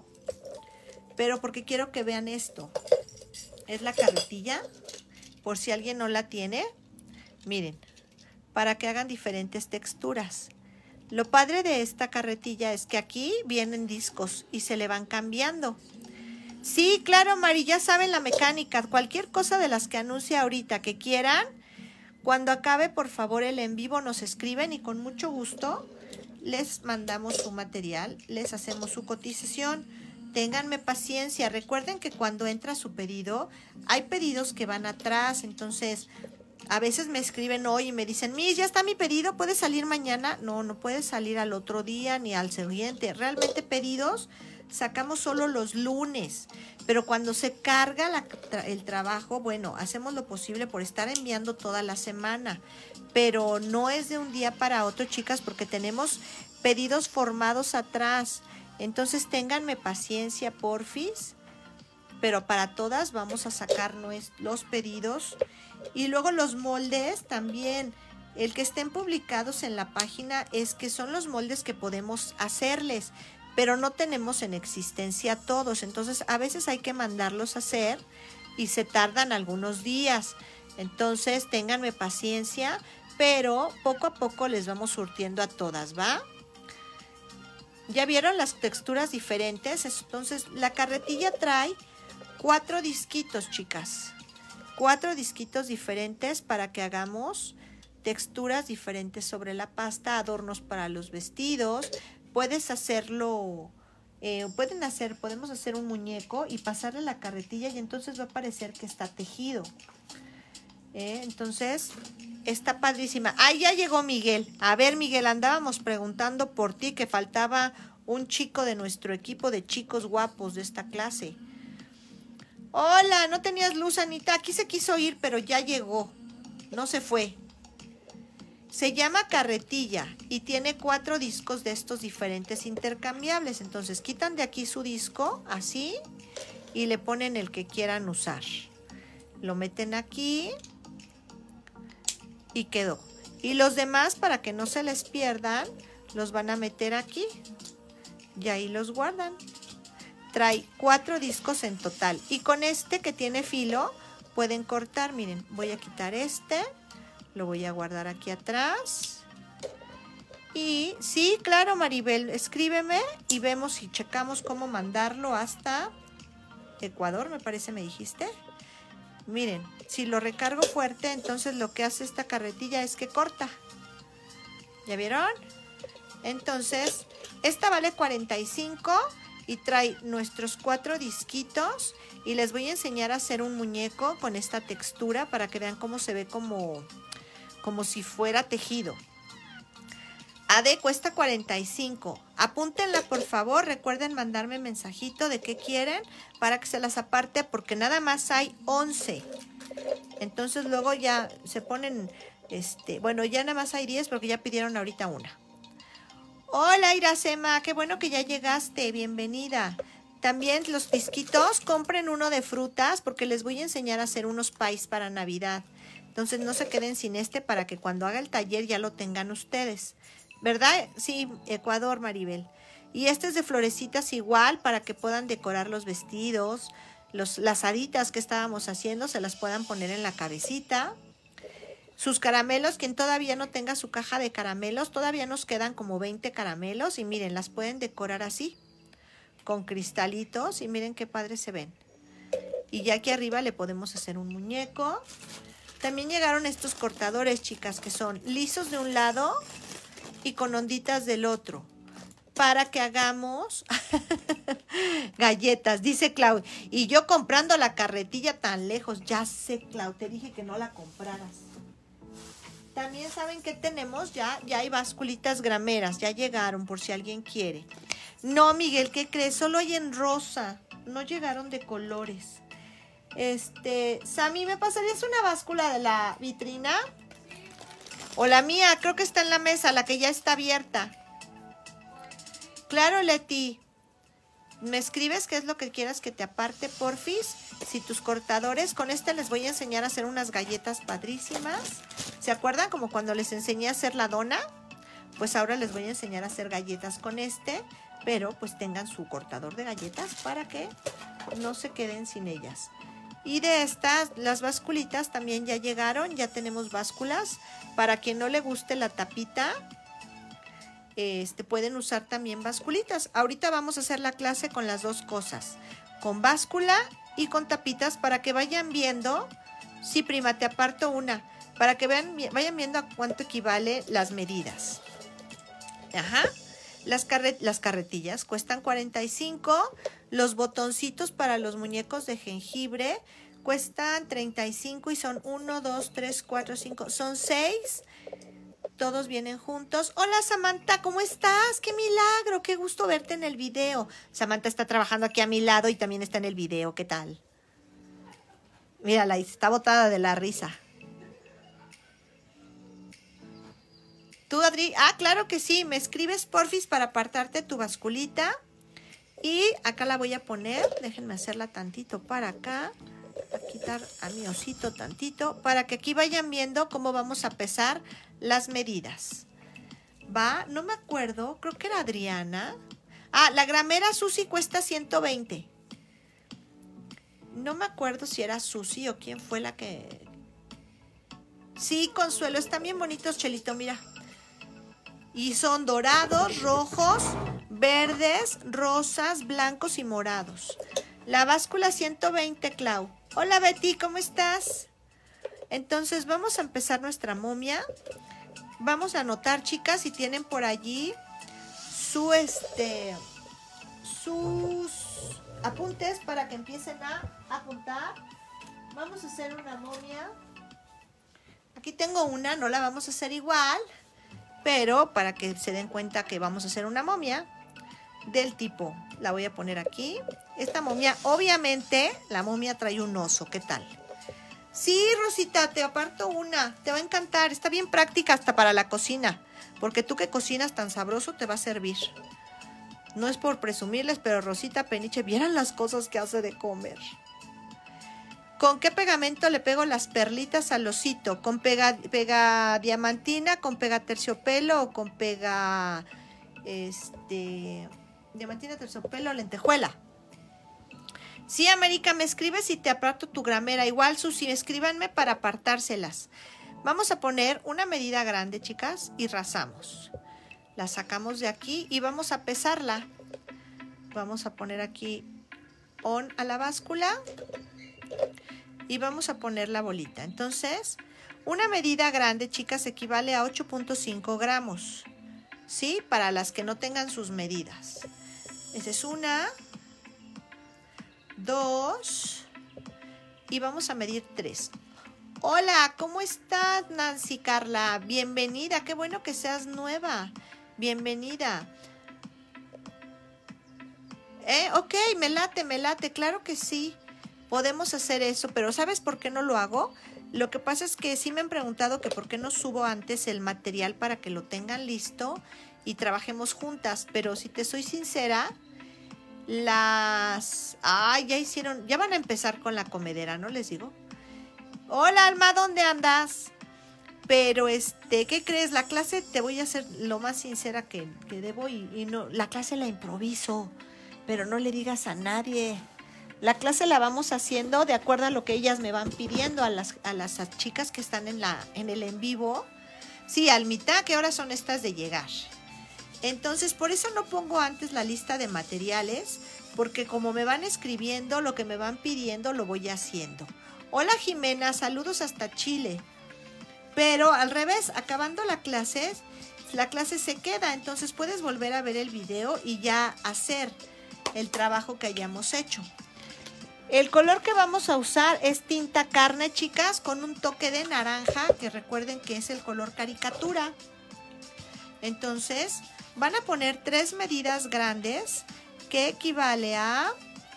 pero porque quiero que vean esto. Es la carretilla, por si alguien no la tiene, miren, para que hagan diferentes texturas. Lo padre de esta carretilla es que aquí vienen discos y se le van cambiando. Sí, claro, Mari, ya saben la mecánica. Cualquier cosa de las que anuncie ahorita que quieran, cuando acabe, por favor, el en vivo nos escriben y con mucho gusto les mandamos su material, les hacemos su cotización. Ténganme paciencia. Recuerden que cuando entra su pedido, hay pedidos que van atrás. Entonces, a veces me escriben hoy y me dicen, Miss, ya está mi pedido, ¿puede salir mañana? No, no puede salir al otro día ni al siguiente. Realmente pedidos sacamos solo los lunes. Pero cuando se carga la, el trabajo, bueno, hacemos lo posible por estar enviando toda la semana. Pero no es de un día para otro, chicas, porque tenemos pedidos formados atrás. Entonces ténganme paciencia, porfis, pero para todas vamos a sacar los pedidos. Y luego los moldes también, el que estén publicados en la página es que son los moldes que podemos hacerles, pero no tenemos en existencia todos. Entonces a veces hay que mandarlos a hacer y se tardan algunos días. Entonces ténganme paciencia, pero poco a poco les vamos surtiendo a todas, ¿va? ¿Ya vieron las texturas diferentes? Entonces, la carretilla trae cuatro disquitos, chicas. Cuatro disquitos diferentes para que hagamos texturas diferentes sobre la pasta, adornos para los vestidos. Puedes hacerlo, eh, pueden hacer, podemos hacer un muñeco y pasarle la carretilla y entonces va a parecer que está tejido. Eh, entonces, está padrísima. Ah, ya llegó Miguel. A ver, Miguel, andábamos preguntando por ti que faltaba un chico de nuestro equipo de chicos guapos de esta clase. Hola, no tenías luz, Anita. Aquí se quiso ir, pero ya llegó. No se fue. Se llama carretilla y tiene cuatro discos de estos diferentes intercambiables. Entonces, quitan de aquí su disco, así, y le ponen el que quieran usar. Lo meten aquí. Y quedó. Y los demás, para que no se les pierdan, los van a meter aquí. Y ahí los guardan. Trae cuatro discos en total. Y con este que tiene filo, pueden cortar. Miren, voy a quitar este. Lo voy a guardar aquí atrás. Y sí, claro, Maribel, escríbeme y vemos y checamos cómo mandarlo hasta Ecuador, me parece, me dijiste. Miren, si lo recargo fuerte, entonces lo que hace esta carretilla es que corta. ¿Ya vieron? Entonces, esta vale cuarenta y cinco y trae nuestros cuatro disquitos. Y les voy a enseñar a hacer un muñeco con esta textura para que vean cómo se ve como, como si fuera tejido. A D cuesta cuarenta y cinco. Apúntenla, por favor. Recuerden mandarme mensajito de qué quieren para que se las aparte, porque nada más hay once. Entonces luego ya se ponen, este, bueno, ya nada más hay diez porque ya pidieron ahorita una. Hola, Iracema, qué bueno que ya llegaste. Bienvenida. También los disquitos, compren uno de frutas porque les voy a enseñar a hacer unos pies para Navidad. Entonces no se queden sin este para que cuando haga el taller ya lo tengan ustedes. ¿Verdad? Sí, Ecuador, Maribel. Y este es de florecitas igual para que puedan decorar los vestidos. Los, las haditas que estábamos haciendo se las puedan poner en la cabecita. Sus caramelos, quien todavía no tenga su caja de caramelos, todavía nos quedan como veinte caramelos. Y miren, las pueden decorar así, con cristalitos. Y miren qué padre se ven. Y ya aquí arriba le podemos hacer un muñeco. También llegaron estos cortadores, chicas, que son lisos de un lado y con onditas del otro, para que hagamos galletas, dice Clau. Y yo comprando la carretilla tan lejos. Ya sé, Clau, te dije que no la compraras. También saben que tenemos ya, ya hay basculitas grameras, ya llegaron por si alguien quiere. No, Miguel, ¿qué crees? Solo hay en rosa, no llegaron de colores. Este, Sammy, ¿me pasarías una báscula de la vitrina? O la mía, creo que está en la mesa, la que ya está abierta. Claro, Leti. Me escribes qué es lo que quieras que te aparte, porfis. Si tus cortadores, con este les voy a enseñar a hacer unas galletas padrísimas. ¿Se acuerdan como cuando les enseñé a hacer la dona? Pues ahora les voy a enseñar a hacer galletas con este. Pero pues tengan su cortador de galletas para que no se queden sin ellas. Y de estas, las basculitas también ya llegaron, ya tenemos básculas. Para quien no le guste la tapita, este, pueden usar también basculitas. Ahorita vamos a hacer la clase con las dos cosas, con báscula y con tapitas, para que vayan viendo. Sí, prima, te aparto una, para que vean, vayan viendo a cuánto equivale las medidas. Ajá. Las, carret las carretillas cuestan cuarenta y cinco. Los botoncitos para los muñecos de jengibre cuestan treinta y cinco y son uno, dos, tres, cuatro, cinco. Son seis. Todos vienen juntos. Hola, Samantha, ¿cómo estás? ¡Qué milagro! ¡Qué gusto verte en el video! Samantha está trabajando aquí a mi lado y también está en el video. ¿Qué tal? Mírala, está botada de la risa. ¿Tú, Adri? Ah, claro que sí. Me escribes, porfis, para apartarte tu basculita. Y acá la voy a poner. Déjenme hacerla tantito para acá. A quitar a mi osito tantito. Para que aquí vayan viendo cómo vamos a pesar las medidas. Va, no me acuerdo. Creo que era Adriana. Ah, la gramera Susi cuesta ciento veinte. No me acuerdo si era Susi o quién fue la que... Sí, Consuelo. Están bien bonitos, Chelito, mira. Y son dorados, rojos, verdes, rosas, blancos y morados. La báscula ciento veinte, Clau. Hola, Betty, ¿cómo estás? Entonces vamos a empezar nuestra momia. Vamos a anotar, chicas, si tienen por allí su este sus apuntes para que empiecen a apuntar. Vamos a hacer una momia. Aquí tengo una, no la vamos a hacer igual, pero para que se den cuenta que vamos a hacer una momia del tipo, la voy a poner aquí. Esta momia, obviamente, la momia trae un oso, ¿qué tal? Sí, Rosita, te aparto una, te va a encantar, está bien práctica hasta para la cocina, porque tú que cocinas tan sabroso te va a servir. No es por presumirles, pero Rosita Peniche, vieran las cosas que hace de comer. ¿Con qué pegamento le pego las perlitas al osito? ¿Con pega, pega diamantina, con pega terciopelo o con pega este diamantina, terciopelo, lentejuela? Sí, América, me escribes y te aparto tu gramera. Igual, Susi, escríbanme para apartárselas. Vamos a poner una medida grande, chicas, y rasamos. La sacamos de aquí y vamos a pesarla. Vamos a poner aquí on a la báscula y vamos a poner la bolita. Entonces, una medida grande, chicas, equivale a ocho punto cinco gramos, ¿sí? Para las que no tengan sus medidas. Esa es una, dos y vamos a medir tres. Hola, ¿cómo estás, Nancy Carla? Bienvenida, qué bueno que seas nueva. Bienvenida. Eh, ok, me late, me late, claro que sí. Podemos hacer eso, pero ¿sabes por qué no lo hago? Lo que pasa es que sí me han preguntado que por qué no subo antes el material para que lo tengan listo y trabajemos juntas, pero si te soy sincera, las... Ay, ya hicieron, ya van a empezar con la comedera, ¿no les digo? Hola, Alma, ¿dónde andas? Pero, este, ¿qué crees? La clase, te voy a ser lo más sincera que, que debo y, y no, la clase la improviso, pero no le digas a nadie. La clase la vamos haciendo de acuerdo a lo que ellas me van pidiendo, a las, a las chicas que están en, la, en el en vivo. Sí, Almita, ¿qué horas son estas de llegar? Entonces, por eso no pongo antes la lista de materiales, porque como me van escribiendo, lo que me van pidiendo lo voy haciendo. Hola, Jimena, saludos hasta Chile. Pero al revés, acabando la clase, la clase se queda, entonces puedes volver a ver el video y ya hacer el trabajo que hayamos hecho. El color que vamos a usar es tinta carne, chicas, con un toque de naranja, que recuerden que es el color caricatura. Entonces, van a poner tres medidas grandes, que equivale a...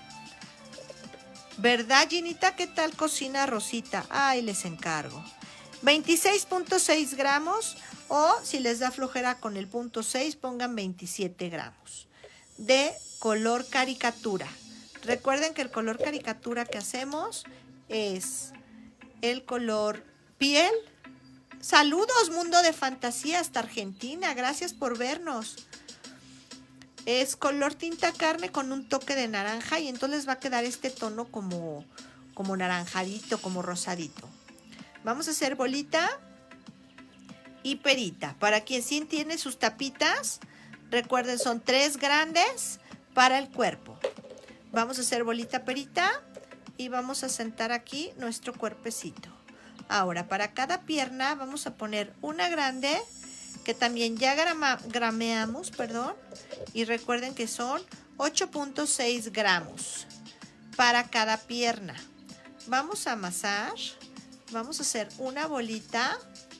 ¿Verdad, Ginita? ¿Qué tal cocina Rosita? Ay, les encargo. veintiséis punto seis gramos, o si les da flojera con el punto seis, pongan veintisiete gramos de color caricatura. Recuerden que el color caricatura que hacemos es el color piel. Saludos, mundo de fantasía, hasta Argentina, gracias por vernos. Es color tinta carne con un toque de naranja y entonces va a quedar este tono como, como naranjadito, como rosadito. Vamos a hacer bolita y perita. Para quien sí tiene sus tapitas, recuerden, son tres grandes para el cuerpo. Vamos a hacer bolita perita y vamos a sentar aquí nuestro cuerpecito. Ahora, para cada pierna vamos a poner una grande, que también ya grama, grameamos, perdón. Y recuerden que son ocho punto seis gramos para cada pierna. Vamos a amasar. Vamos a hacer una bolita.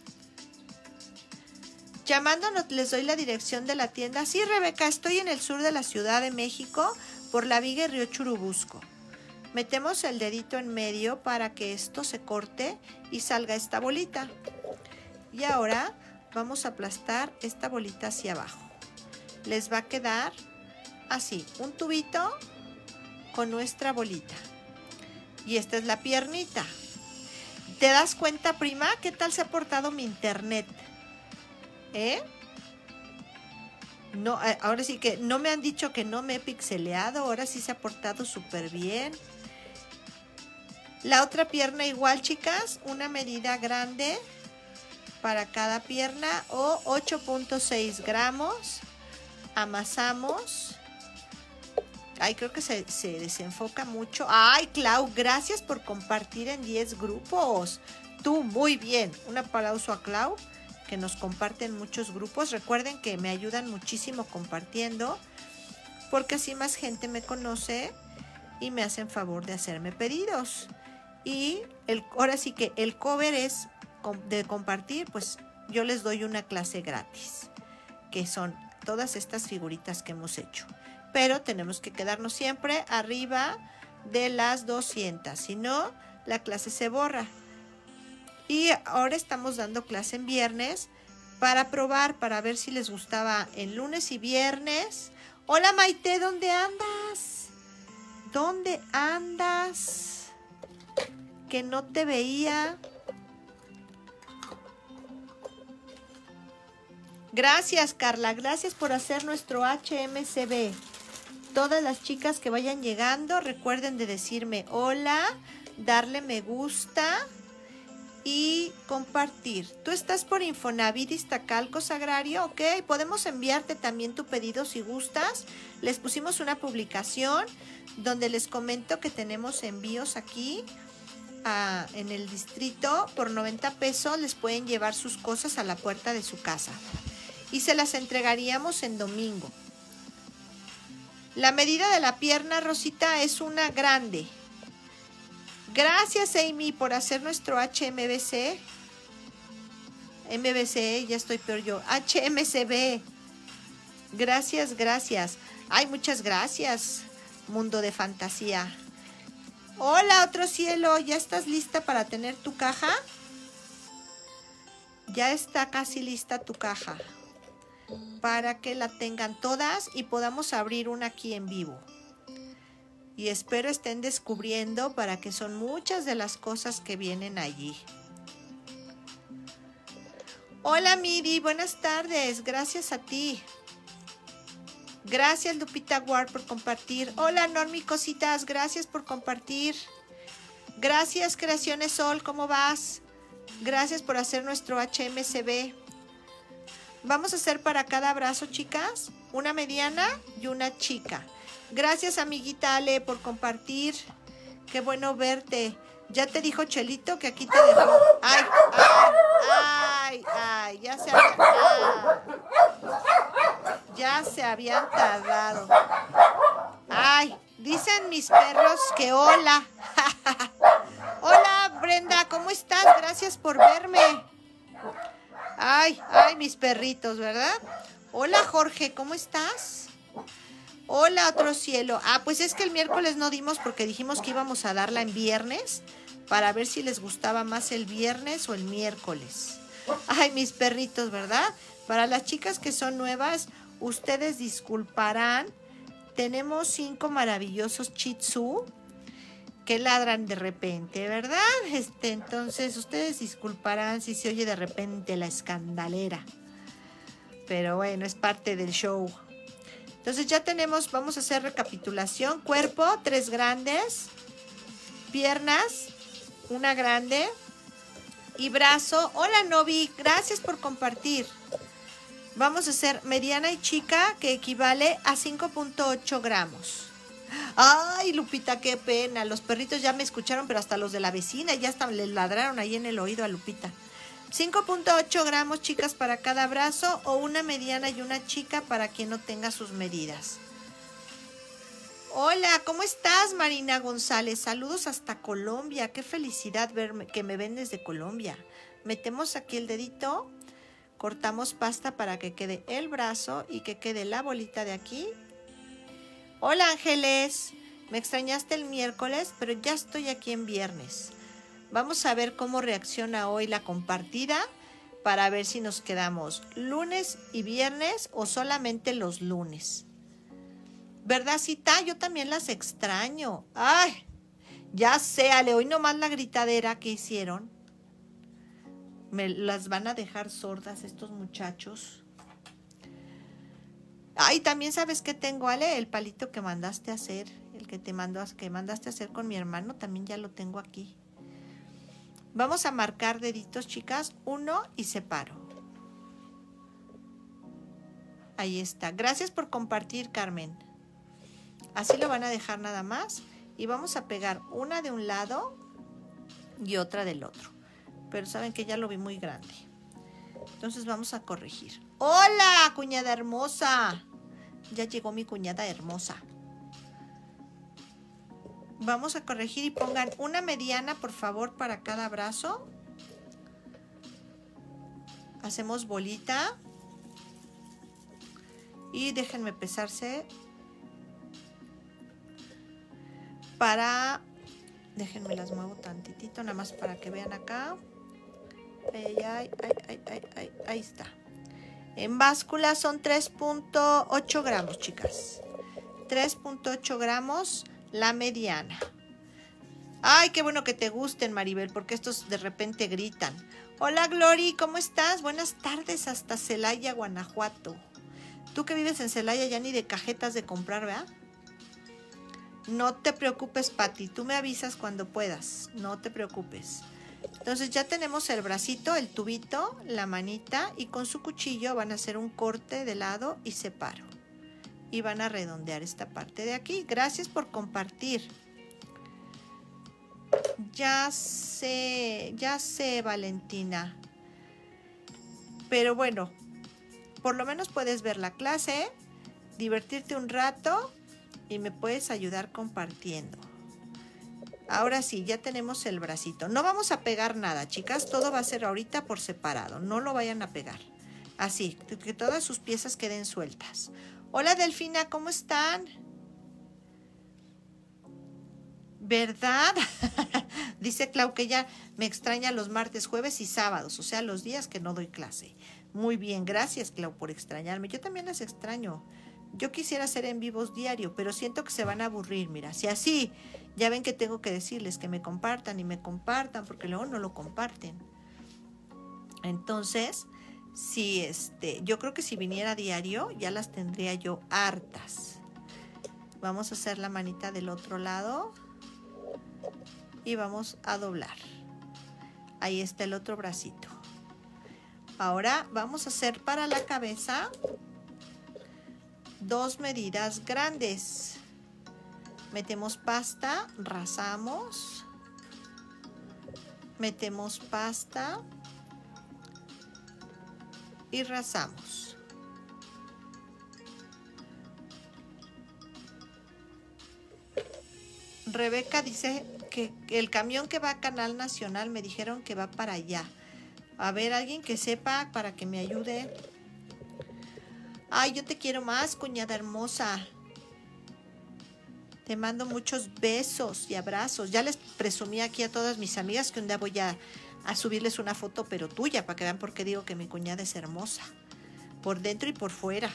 Llamándonos, les doy la dirección de la tienda. Sí, Rebeca, estoy en el sur de la Ciudad de México, por la Viga y Río Churubusco. Metemos el dedito en medio para que esto se corte y salga esta bolita. Y ahora vamos a aplastar esta bolita hacia abajo. Les va a quedar así, un tubito con nuestra bolita. Y esta es la piernita. ¿Te das cuenta, prima? ¿Qué tal se ha portado mi internet? ¿Eh? No, ahora sí que no me han dicho que no me he pixeleado. Ahora sí se ha portado súper bien. La otra pierna igual, chicas. Una medida grande para cada pierna, o ocho punto seis gramos. Amasamos. Ay, creo que se, se desenfoca mucho. Ay, Clau, gracias por compartir en diez grupos. Tú, muy bien. Un aplauso a Clau, que nos comparten muchos grupos. Recuerden que me ayudan muchísimo compartiendo, porque así más gente me conoce y me hacen favor de hacerme pedidos. Y el, ahora sí que el cover es de compartir, pues yo les doy una clase gratis, que son todas estas figuritas que hemos hecho. Pero tenemos que quedarnos siempre arriba de las doscientas, si no, la clase se borra. Y ahora estamos dando clase en viernes para probar, para ver si les gustaba en lunes y viernes. Hola, Maite, ¿dónde andas? ¿Dónde andas? Que no te veía. Gracias, Carla, gracias por hacer nuestro H M C B. Todas las chicas que vayan llegando, recuerden de decirme hola, darle me gusta y compartir. Tú estás por Infonavit Iztacalco Sagrario, ok. Podemos enviarte también tu pedido si gustas. Les pusimos una publicación donde les comento que tenemos envíos aquí a, en el distrito. Por noventa pesos les pueden llevar sus cosas a la puerta de su casa y se las entregaríamos en domingo. La medida de la pierna, Rosita, es una grande. Gracias, Amy, por hacer nuestro H M B C. M B C, ya estoy peor yo. H M C B. Gracias, gracias. Ay, muchas gracias, mundo de fantasía. Hola, otro cielo. ¿Ya estás lista para tener tu caja? Ya está casi lista tu caja, para que la tengan todas y podamos abrir una aquí en vivo. Y espero estén descubriendo para que son muchas de las cosas que vienen allí. Hola Miri, buenas tardes, gracias a ti. Gracias Lupita Ward por compartir. Hola Normi Cositas, gracias por compartir. Gracias Creaciones Sol, ¿cómo vas? Gracias por hacer nuestro H M C B. Vamos a hacer para cada brazo, chicas, una mediana y una chica. Gracias, amiguita Ale, por compartir. Qué bueno verte. Ya te dijo Chelito que aquí te dejó. Ay, ay, ay, ay, ya se habían, ah, ya se habían tardado. Ay, dicen mis perros que hola. Hola, Brenda, ¿cómo estás? Gracias por verme. Ay, ay, mis perritos, ¿verdad? Hola, Jorge, ¿cómo estás? Hola, otro cielo. Ah, pues es que el miércoles no dimos porque dijimos que íbamos a darla en viernes para ver si les gustaba más el viernes o el miércoles. Ay, mis perritos, ¿verdad? Para las chicas que son nuevas, ustedes disculparán. Tenemos cinco maravillosos Shih Tzu que ladran de repente, ¿verdad? Este, entonces, ustedes disculparán si se oye de repente la escandalera. Pero bueno, es parte del show. Entonces ya tenemos, vamos a hacer recapitulación. Cuerpo, tres grandes. Piernas, una grande. Y brazo. Hola Novi, gracias por compartir. Vamos a hacer mediana y chica, que equivale a cinco punto ocho gramos. Ay, Lupita, qué pena. Los perritos ya me escucharon, pero hasta los de la vecina ya hasta le ladraron ahí en el oído a Lupita. cinco punto ocho gramos, chicas, para cada brazo, o una mediana y una chica para quien no tenga sus medidas. Hola, ¿cómo estás, Marina González? Saludos hasta Colombia. Qué felicidad verme, que me ven desde Colombia. Metemos aquí el dedito, cortamos pasta para que quede el brazo y que quede la bolita de aquí. Hola, Ángeles. Me extrañaste el miércoles, pero ya estoy aquí en viernes. Vamos a ver cómo reacciona hoy la compartida para ver si nos quedamos lunes y viernes o solamente los lunes. ¿Verdad, Cita? Yo también las extraño. Ay, ya sé, Ale, hoy nomás la gritadera que hicieron. Me las van a dejar sordas estos muchachos. Ay, también sabes que tengo, Ale, el palito que mandaste a hacer, el que te mandó, que mandaste a hacer con mi hermano, también ya lo tengo aquí. Vamos a marcar deditos, chicas, uno y separo. Ahí está. Gracias por compartir, Carmen. Así lo van a dejar nada más. Y vamos a pegar una de un lado y otra del otro. Pero saben que ya lo vi muy grande. Entonces vamos a corregir. ¡Hola, cuñada hermosa! Ya llegó mi cuñada hermosa. Vamos a corregir y pongan una mediana, por favor, para cada brazo. Hacemos bolita. Y déjenme pesarse. Para... Déjenme las muevo tantitito, nada más para que vean acá. Ay, ay, ay, ay, ay, ay, ahí está. En báscula son tres punto ocho gramos, chicas. tres punto ocho gramos la mediana. Ay, qué bueno que te gusten, Maribel, porque estos de repente gritan. Hola, Glory, ¿cómo estás? Buenas tardes hasta Celaya, Guanajuato. Tú que vives en Celaya ya ni de cajetas de comprar, ¿verdad? No te preocupes, Pati. Tú me avisas cuando puedas. No te preocupes. Entonces ya tenemos el bracito, el tubito, la manita y con su cuchillo van a hacer un corte de lado y separo. Y van a redondear esta parte de aquí. Gracias por compartir. Ya sé, ya sé, Valentina. Pero bueno, por lo menos puedes ver la clase, divertirte un rato y me puedes ayudar compartiendo. Ahora sí, ya tenemos el bracito. No vamos a pegar nada, chicas. Todo va a ser ahorita por separado. No lo vayan a pegar. Así, que todas sus piezas queden sueltas. Hola, Delfina, ¿cómo están? ¿Verdad? Dice Clau que ya me extraña los martes, jueves y sábados. O sea, los días que no doy clase. Muy bien, gracias, Clau, por extrañarme. Yo también las extraño. Yo quisiera hacer en vivos diario, pero siento que se van a aburrir. Mira, si así, ya ven que tengo que decirles que me compartan y me compartan, porque luego no lo comparten. Entonces, si este, yo creo que si viniera diario, ya las tendría yo hartas. Vamos a hacer la manita del otro lado y vamos a doblar. Ahí está el otro bracito. Ahora vamos a hacer para la cabeza dos medidas grandes. Metemos pasta, rasamos, metemos pasta y rasamos. Rebeca dice que el camión que va a Canal Nacional me dijeron que va para allá. A ver, alguien que sepa para que me ayude. Ay, yo te quiero más, cuñada hermosa. Te mando muchos besos y abrazos. Ya les presumí aquí a todas mis amigas que un día voy a, a subirles una foto, pero tuya, para que vean por qué digo que mi cuñada es hermosa. Por dentro y por fuera.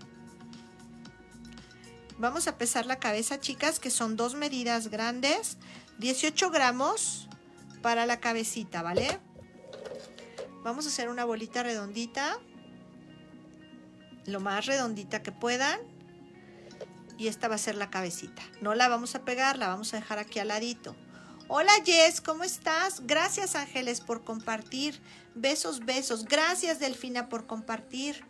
Vamos a pesar la cabeza, chicas, que son dos medidas grandes. dieciocho gramos para la cabecita, ¿vale? Vamos a hacer una bolita redondita. Lo más redondita que puedan. Y esta va a ser la cabecita. No la vamos a pegar, la vamos a dejar aquí al ladito. Hola Jess, ¿cómo estás? Gracias Ángeles por compartir. Besos, besos. Gracias Delfina por compartir.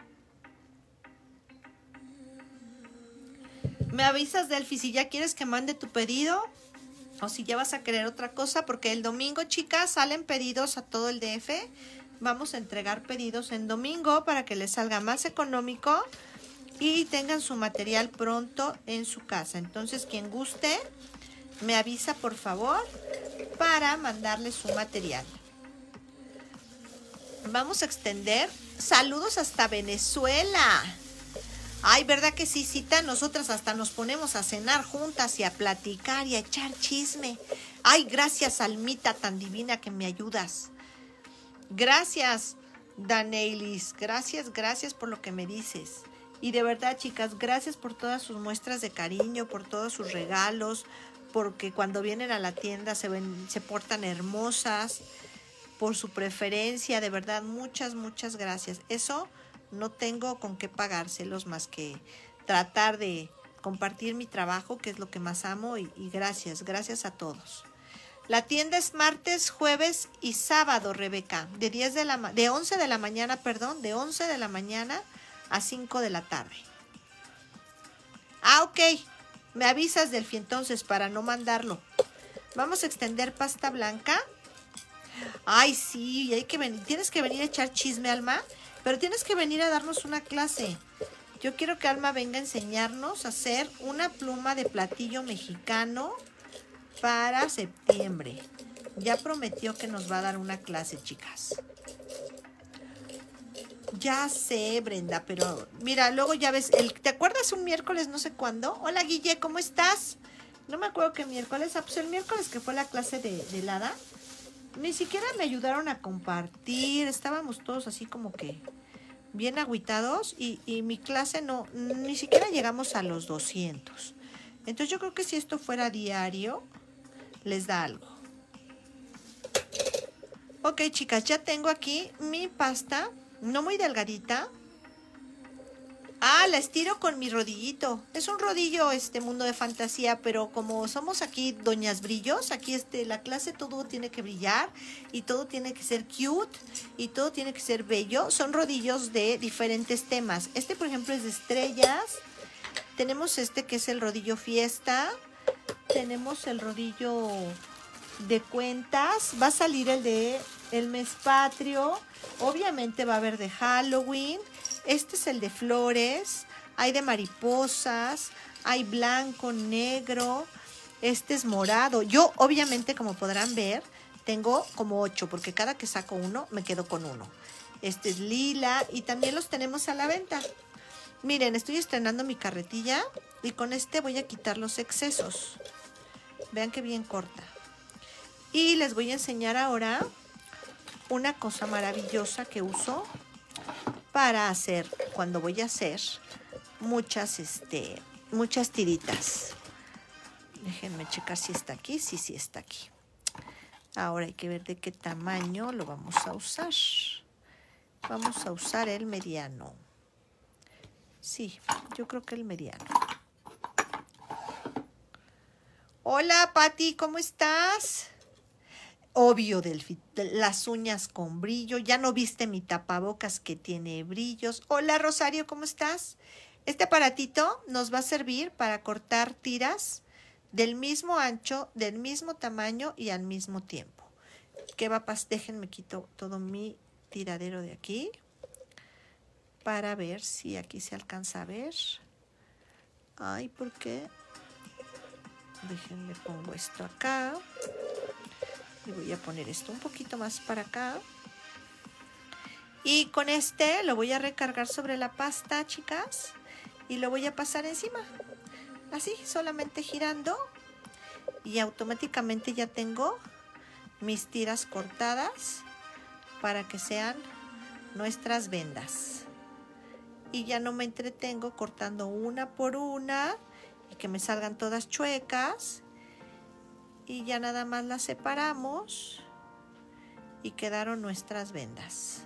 ¿Me avisas, Delfi, si ya quieres que mande tu pedido? O si ya vas a querer otra cosa, porque el domingo, chicas, salen pedidos a todo el D F. Vamos a entregar pedidos en domingo para que les salga más económico y tengan su material pronto en su casa. Entonces, quien guste, me avisa, por favor, para mandarle su material. Vamos a extender. Saludos hasta Venezuela. Ay, ¿verdad que sí, Cita? Nosotras hasta nos ponemos a cenar juntas y a platicar y a echar chisme. Ay, gracias, Almita, tan divina que me ayudas. Gracias, Daneilis. Gracias, gracias por lo que me dices. Y de verdad, chicas, gracias por todas sus muestras de cariño, por todos sus regalos, porque cuando vienen a la tienda se ven, se portan hermosas, por su preferencia. De verdad, muchas, muchas gracias. Eso no tengo con qué pagárselos más que tratar de compartir mi trabajo, que es lo que más amo, y, y gracias, gracias a todos. La tienda es martes, jueves y sábado, Rebeca, de diez de la de once de la mañana, perdón, de once de la mañana a cinco de la tarde. Ah, ok. Me avisas, Delfi, entonces, para no mandarlo. Vamos a extender pasta blanca. Ay, sí, hay que venir. Tienes que venir a echar chisme, Alma. Pero tienes que venir a darnos una clase. Yo quiero que Alma venga a enseñarnos a hacer una pluma de platillo mexicano para septiembre. Ya prometió que nos va a dar una clase, chicas. Ya sé, Brenda, pero mira, luego ya ves, el, ¿te acuerdas un miércoles no sé cuándo? Hola, Guille, ¿cómo estás? No me acuerdo qué miércoles, ah, pues el miércoles que fue la clase de, de helada. Ni siquiera me ayudaron a compartir, estábamos todos así como que bien agüitados y, y mi clase no, ni siquiera llegamos a los doscientos. Entonces yo creo que si esto fuera diario, les da algo. Ok, chicas, ya tengo aquí mi pasta, no muy delgadita. Ah, la estiro con mi rodillito. Es un rodillo, este mundo de fantasía, pero como somos aquí doñas brillos, aquí este, la clase todo tiene que brillar y todo tiene que ser cute y todo tiene que ser bello. Son rodillos de diferentes temas. Este, por ejemplo, es de estrellas. Tenemos este que es el rodillo fiesta. Tenemos el rodillo de cuentas. Va a salir el de el mes patrio. Obviamente va a haber de Halloween. Este es el de flores, hay de mariposas, hay blanco, negro, este es morado. Yo, obviamente, como podrán ver, tengo como ocho, porque cada que saco uno, me quedo con uno. Este es lila y también los tenemos a la venta. Miren, estoy estrenando mi carretilla y con este voy a quitar los excesos. Vean qué bien corta. Y les voy a enseñar ahora una cosa maravillosa que uso para hacer, cuando voy a hacer muchas, este, muchas tiritas. Déjenme checar si está aquí. Sí, sí está aquí. Ahora hay que ver de qué tamaño lo vamos a usar. Vamos a usar el mediano. Sí, yo creo que el mediano. Hola, Pati, ¿cómo estás? Obvio, Delfi, las uñas con brillo. Ya no viste mi tapabocas que tiene brillos. Hola, Rosario, ¿cómo estás? Este aparatito nos va a servir para cortar tiras del mismo ancho, del mismo tamaño y al mismo tiempo. ¿Qué va a pasar? Déjenme quito todo mi tiradero de aquí para ver si aquí se alcanza a ver. Ay, ¿por qué? Déjenme pongo esto acá. Y voy a poner esto un poquito más para acá. Y con este lo voy a recargar sobre la pasta, chicas. Y lo voy a pasar encima. Así, solamente girando. Y automáticamente ya tengo mis tiras cortadas para que sean nuestras vendas. Y ya no me entretengo cortando una por una y que me salgan todas chuecas. Y ya nada más las separamos y quedaron nuestras vendas.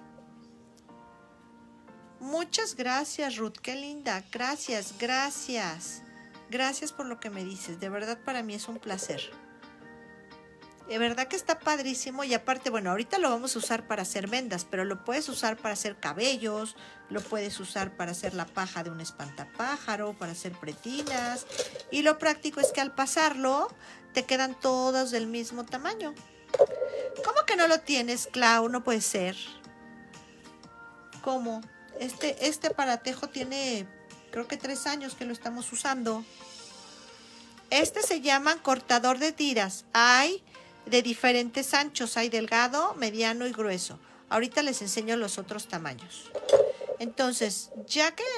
Muchas gracias, Ruth, qué linda. Gracias, gracias. Gracias por lo que me dices. De verdad para mí es un placer. De verdad que está padrísimo y aparte, bueno, ahorita lo vamos a usar para hacer vendas, pero lo puedes usar para hacer cabellos, lo puedes usar para hacer la paja de un espantapájaro, para hacer pretinas. Y lo práctico es que al pasarlo te quedan todos del mismo tamaño. ¿Cómo que no lo tienes, Clau? No puede ser. ¿Cómo? Este, este aparatejo tiene, creo que tres años que lo estamos usando. Este se llama cortador de tiras. Hay de diferentes anchos. Hay delgado, mediano y grueso. Ahorita les enseño los otros tamaños. Entonces, ya que...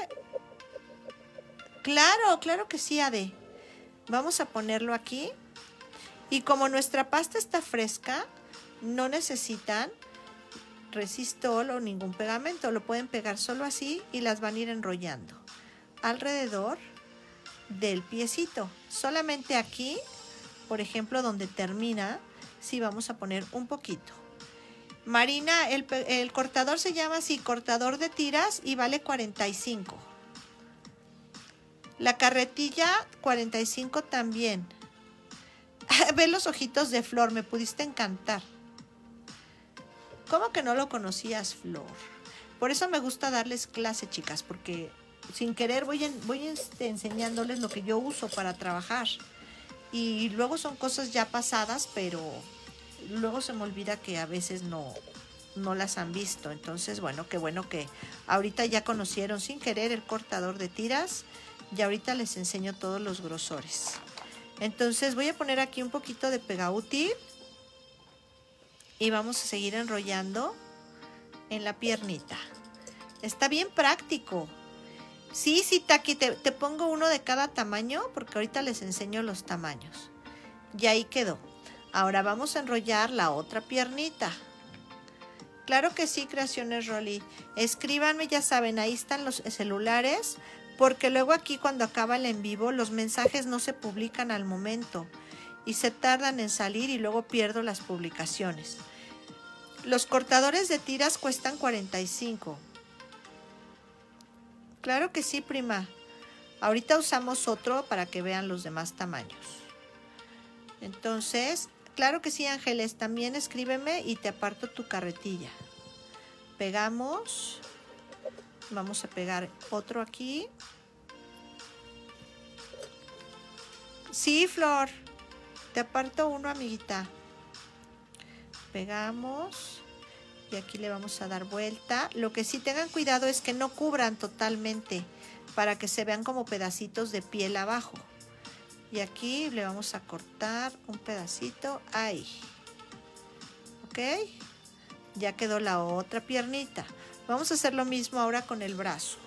Claro, claro que sí, Ade. Vamos a ponerlo aquí. Y como nuestra pasta está fresca, no necesitan resistol o ningún pegamento. Lo pueden pegar solo así y las van a ir enrollando alrededor del piecito. Solamente aquí, por ejemplo, donde termina, sí vamos a poner un poquito. Marina, el, el cortador se llama así, cortador de tiras y vale cuarenta y cinco. La carretilla, cuarenta y cinco también. Ve los ojitos de Flor, me pudiste encantar. ¿Cómo que no lo conocías, Flor? Por eso me gusta darles clase, chicas, porque sin querer voy, en, voy este, enseñándoles lo que yo uso para trabajar. Y luego son cosas ya pasadas, pero luego se me olvida que a veces no, no las han visto. Entonces, bueno, qué bueno que ahorita ya conocieron sin querer el cortador de tiras. Y ahorita les enseño todos los grosores. Entonces voy a poner aquí un poquito de pega útil. Y vamos a seguir enrollando en la piernita. Está bien práctico. Sí, sí, Taki, te, te pongo uno de cada tamaño porque ahorita les enseño los tamaños. Y ahí quedó. Ahora vamos a enrollar la otra piernita. Claro que sí, Creaciones Rolly. Escríbanme, ya saben, ahí están los celulares. Porque luego aquí cuando acaba el en vivo los mensajes no se publican al momento. Y se tardan en salir y luego pierdo las publicaciones. Los cortadores de tiras cuestan cuarenta y cinco. Claro que sí, prima. Ahorita usamos otro para que vean los demás tamaños. Entonces, claro que sí, Ángeles, también escríbeme y te aparto tu carretilla. Pegamos. Vamos a pegar otro aquí. Sí, Flor. Te aparto uno, amiguita. Pegamos. Y aquí le vamos a dar vuelta. Lo que sí tengan cuidado es que no cubran totalmente, para que se vean como pedacitos de piel abajo. Y aquí le vamos a cortar un pedacito ahí. ¿Ok? Ya quedó la otra piernita. Vamos a hacer lo mismo ahora con el brazo.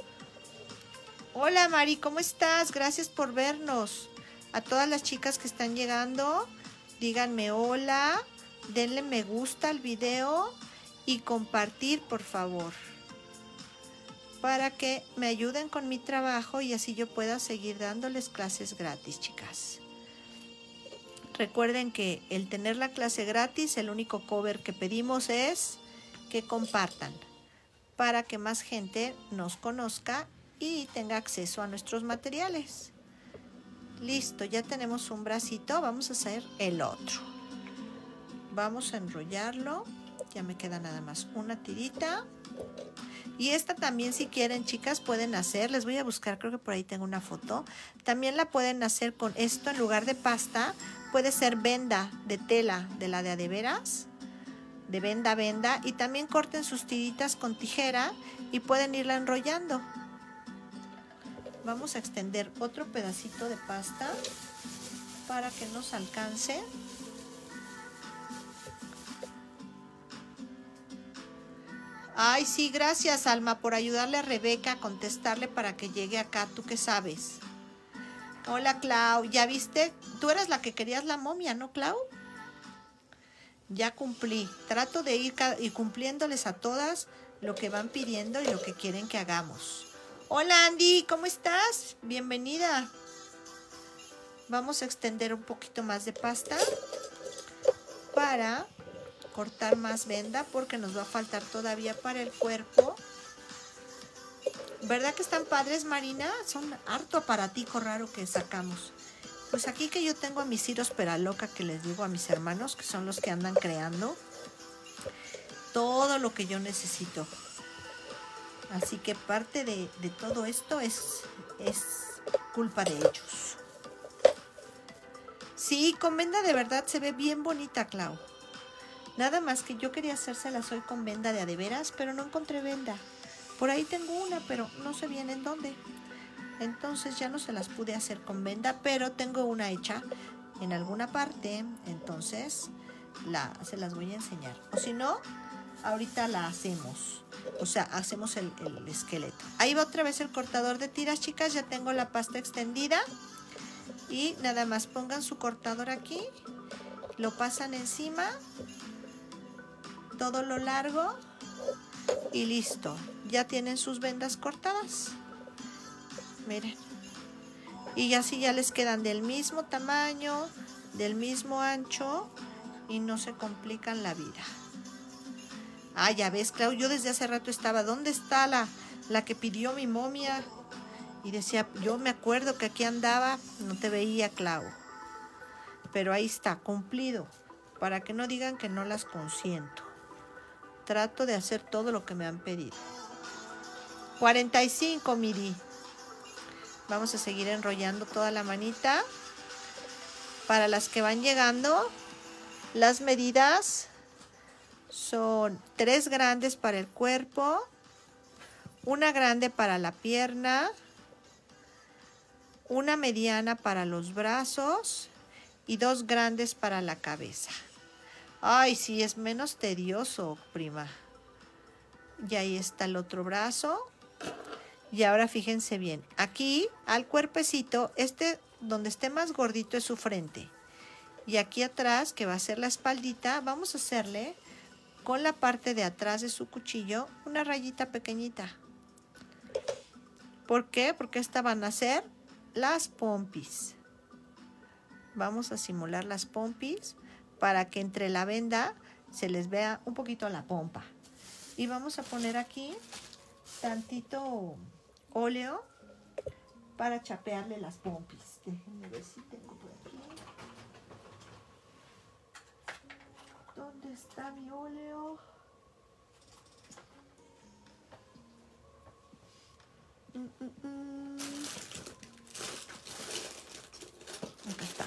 Hola Mari, ¿cómo estás? Gracias por vernos. A todas las chicas que están llegando, díganme hola, denle me gusta al video y compartir, por favor, para que me ayuden con mi trabajo y así yo pueda seguir dándoles clases gratis, chicas. Recuerden que el tener la clase gratis, el único cover que pedimos es que compartan para que más gente nos conozca y tenga acceso a nuestros materiales. Listo, ya tenemos un bracito, vamos a hacer el otro. Vamos a enrollarlo, ya me queda nada más una tirita. Y esta también, si quieren, chicas, pueden hacer, les voy a buscar, creo que por ahí tengo una foto. También la pueden hacer con esto en lugar de pasta. Puede ser venda de tela, de la de a de veras, de venda a venda. Y también corten sus tiritas con tijera y pueden irla enrollando. Vamos a extender otro pedacito de pasta para que nos alcance. Ay, sí, gracias, Alma, por ayudarle a Rebeca a contestarle para que llegue acá. ¿Tú qué sabes? Hola, Clau. ¿Ya viste? Tú eras la que querías la momia, ¿no, Clau? Ya cumplí. Trato de ir y cumpliéndoles a todas lo que van pidiendo y lo que quieren que hagamos. Hola, Andy. ¿Cómo estás? Bienvenida. Vamos a extender un poquito más de pasta para cortar más venda porque nos va a faltar todavía para el cuerpo. ¿Verdad que están padres, Marina? Son harto aparatico raro que sacamos. Pues aquí que yo tengo a mis Ciros Peraloca, que les digo a mis hermanos, que son los que andan creando todo lo que yo necesito. Así que parte de, de todo esto es, es culpa de ellos. Sí, con venda de verdad se ve bien bonita, Clau. Nada más que yo quería hacérselas hoy con venda de a de veras, pero no encontré venda. Por ahí tengo una, pero no sé bien en dónde. Entonces ya no se las pude hacer con venda, pero tengo una hecha en alguna parte. Entonces la, se las voy a enseñar. O si no, ahorita la hacemos. O sea, hacemos el, el esqueleto. Ahí va otra vez el cortador de tiras, chicas. Ya tengo la pasta extendida. Y nada más pongan su cortador aquí. Lo pasan encima. Todo lo largo. Y listo. Ya tienen sus vendas cortadas. Miren. Y así ya les quedan del mismo tamaño, del mismo ancho. Y no se complican la vida. Ah, ya ves, Clau, yo desde hace rato estaba, ¿dónde está la, la que pidió mi momia? Y decía, yo me acuerdo que aquí andaba, no te veía, Clau. Pero ahí está, cumplido, para que no digan que no las consiento. Trato de hacer todo lo que me han pedido. cuarenta y cinco, Miri. Vamos a seguir enrollando toda la manita. Para las que van llegando, las medidas son tres grandes para el cuerpo, una grande para la pierna, una mediana para los brazos y dos grandes para la cabeza. Ay, sí, es menos tedioso, prima. Y ahí está el otro brazo. Y ahora fíjense bien, aquí al cuerpecito, este donde esté más gordito es su frente. Y aquí atrás, que va a ser la espaldita, vamos a hacerle con la parte de atrás de su cuchillo una rayita pequeñita. ¿Por qué? Porque estas van a ser las pompis. Vamos a simular las pompis para que entre la venda se les vea un poquito la pompa. Y vamos a poner aquí tantito óleo para chapearle las pompis. Déjenme ver si tengo por aquí. ¿Dónde está mi óleo? Mm, mm, mm. Acá está.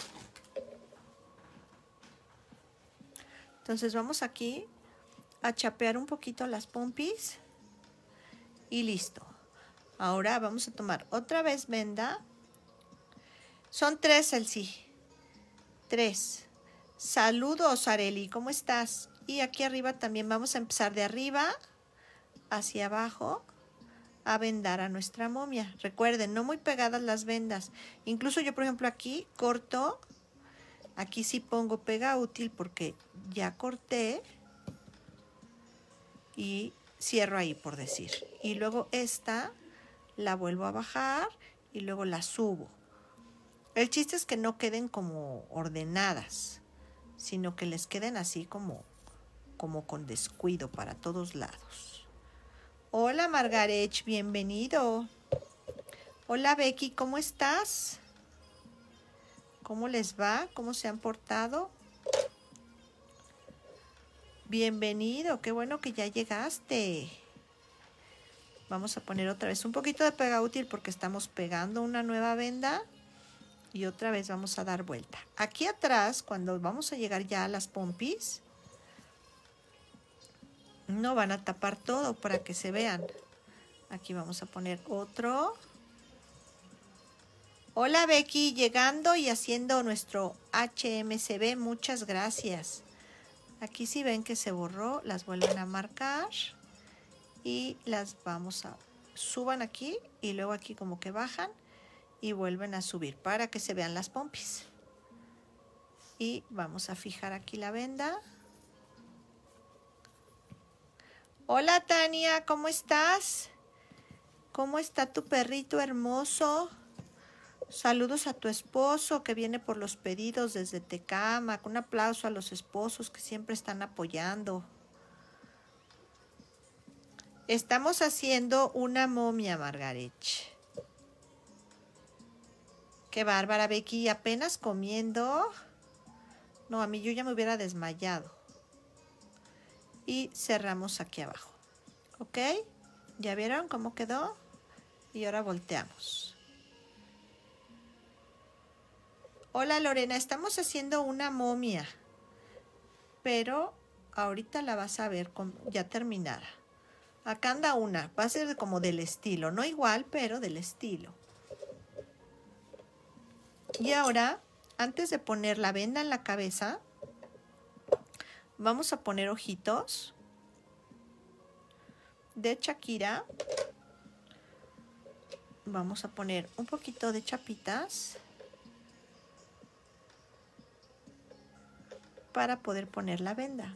Entonces vamos aquí a chapear un poquito las pompis y listo. Ahora vamos a tomar otra vez venda. Son tres, Elsie. Tres. Saludos, Areli, ¿cómo estás? Y aquí arriba también vamos a empezar de arriba hacia abajo a vendar a nuestra momia. Recuerden, no muy pegadas las vendas. Incluso yo, por ejemplo, aquí corto. Aquí sí pongo pega útil porque ya corté. Y cierro ahí, por decir. Y luego esta la vuelvo a bajar y luego la subo. El chiste es que no queden como ordenadas, sino que les queden así como, como con descuido para todos lados. Hola Margaret, bienvenido. Hola Becky, ¿cómo estás? ¿Cómo les va? ¿Cómo se han portado? Bienvenido, qué bueno que ya llegaste. Vamos a poner otra vez un poquito de pega útil porque estamos pegando una nueva venda. Y otra vez vamos a dar vuelta. Aquí atrás, cuando vamos a llegar ya a las pompis, no van a tapar todo para que se vean. Aquí vamos a poner otro. Hola Becky, llegando y haciendo nuestro H M C B. Muchas gracias. Aquí si ven que se borró, las vuelven a marcar. Y las vamos a... Suban aquí y luego aquí como que bajan. Y vuelven a subir para que se vean las pompis. Y vamos a fijar aquí la venda. Hola Tania, ¿cómo estás? ¿Cómo está tu perrito hermoso? Saludos a tu esposo que viene por los pedidos desde Tecámac. Un aplauso a los esposos que siempre están apoyando. Estamos haciendo una momia, Margaret. Qué bárbara, Becky, apenas comiendo. No, a mí yo ya me hubiera desmayado. Y cerramos aquí abajo. ¿Ok? ¿Ya vieron cómo quedó? Y ahora volteamos. Hola Lorena, estamos haciendo una momia. Pero ahorita la vas a ver con, ya terminada. Acá anda una. Va a ser como del estilo. No igual, pero del estilo. Y ahora, antes de poner la venda en la cabeza, vamos a poner ojitos de Shakira. Vamos a poner un poquito de chapitas para poder poner la venda.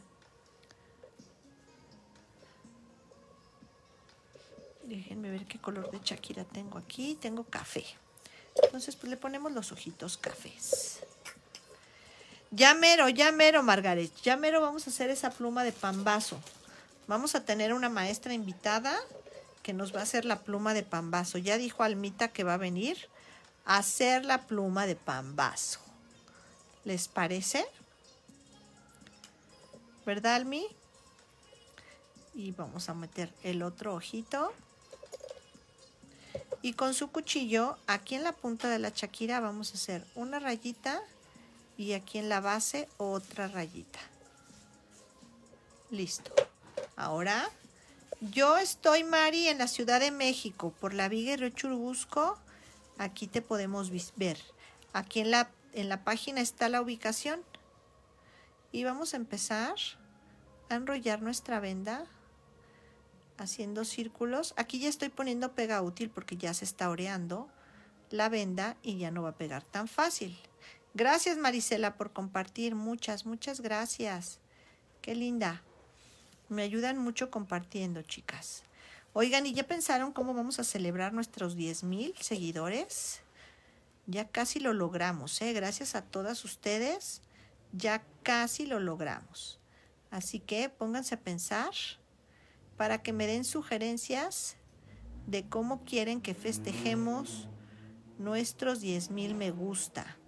Déjenme ver qué color de Shakira tengo aquí. Tengo café. Entonces, pues le ponemos los ojitos cafés. Ya mero, ya mero, Margaret. Ya mero vamos a hacer esa pluma de pambazo. Vamos a tener una maestra invitada que nos va a hacer la pluma de pambazo. Ya dijo Almita que va a venir a hacer la pluma de pambazo. ¿Les parece? ¿Verdad, Almi? Y vamos a meter el otro ojito. Y con su cuchillo, aquí en la punta de la Shakira vamos a hacer una rayita y aquí en la base otra rayita. Listo. Ahora, yo estoy, Mari, en la Ciudad de México, por la Viga y Río Churubusco. Aquí te podemos ver. Aquí en la, en la página está la ubicación. Y vamos a empezar a enrollar nuestra venda haciendo círculos. Aquí ya estoy poniendo pega útil porque ya se está oreando la venda y ya no va a pegar tan fácil. Gracias, Marisela, por compartir. Muchas, muchas gracias. Qué linda. Me ayudan mucho compartiendo, chicas. Oigan, ¿y ya pensaron cómo vamos a celebrar nuestros diez mil seguidores? Ya casi lo logramos, ¿eh? Gracias a todas ustedes, ya casi lo logramos. Así que pónganse a pensar para que me den sugerencias de cómo quieren que festejemos nuestros diez mil me gusta.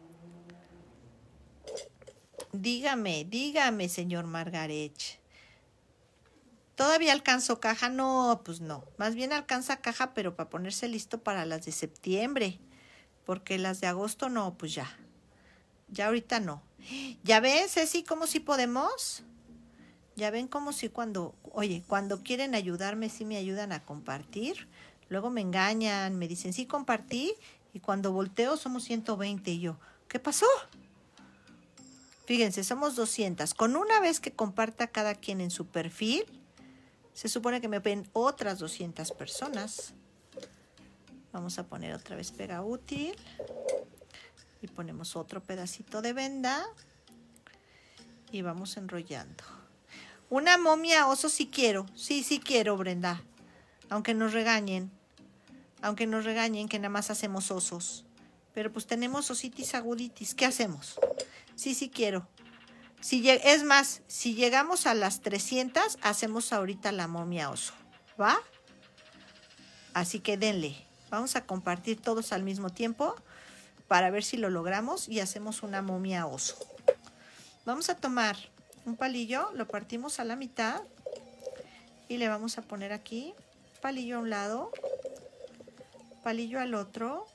Dígame, dígame, señor Margarech. ¿Todavía alcanzo caja? No, pues no. Más bien alcanza caja, pero para ponerse listo para las de septiembre. Porque las de agosto no, pues ya. Ya ahorita no. ¿Ya ven, Ceci, cómo sí podemos? Ya ven cómo sí cuando, oye, cuando quieren ayudarme, sí me ayudan a compartir. Luego me engañan, me dicen, sí compartí. Y cuando volteo somos ciento veinte. Y yo, ¿qué pasó? Fíjense, somos doscientas. Con una vez que comparta cada quien en su perfil, se supone que me ven otras doscientas personas. Vamos a poner otra vez pega útil. Y ponemos otro pedacito de venda. Y vamos enrollando. Una momia oso sí quiero. Sí, sí quiero, Brenda. Aunque nos regañen. Aunque nos regañen que nada más hacemos osos. Pero pues tenemos ositis aguditis. ¿Qué hacemos? Sí, sí quiero. Si, es más, si llegamos a las trescientas, hacemos ahorita la momia oso. ¿Va? Así que denle. Vamos a compartir todos al mismo tiempo para ver si lo logramos y hacemos una momia oso. Vamos a tomar un palillo, lo partimos a la mitad y le vamos a poner aquí palillo a un lado, palillo al otro.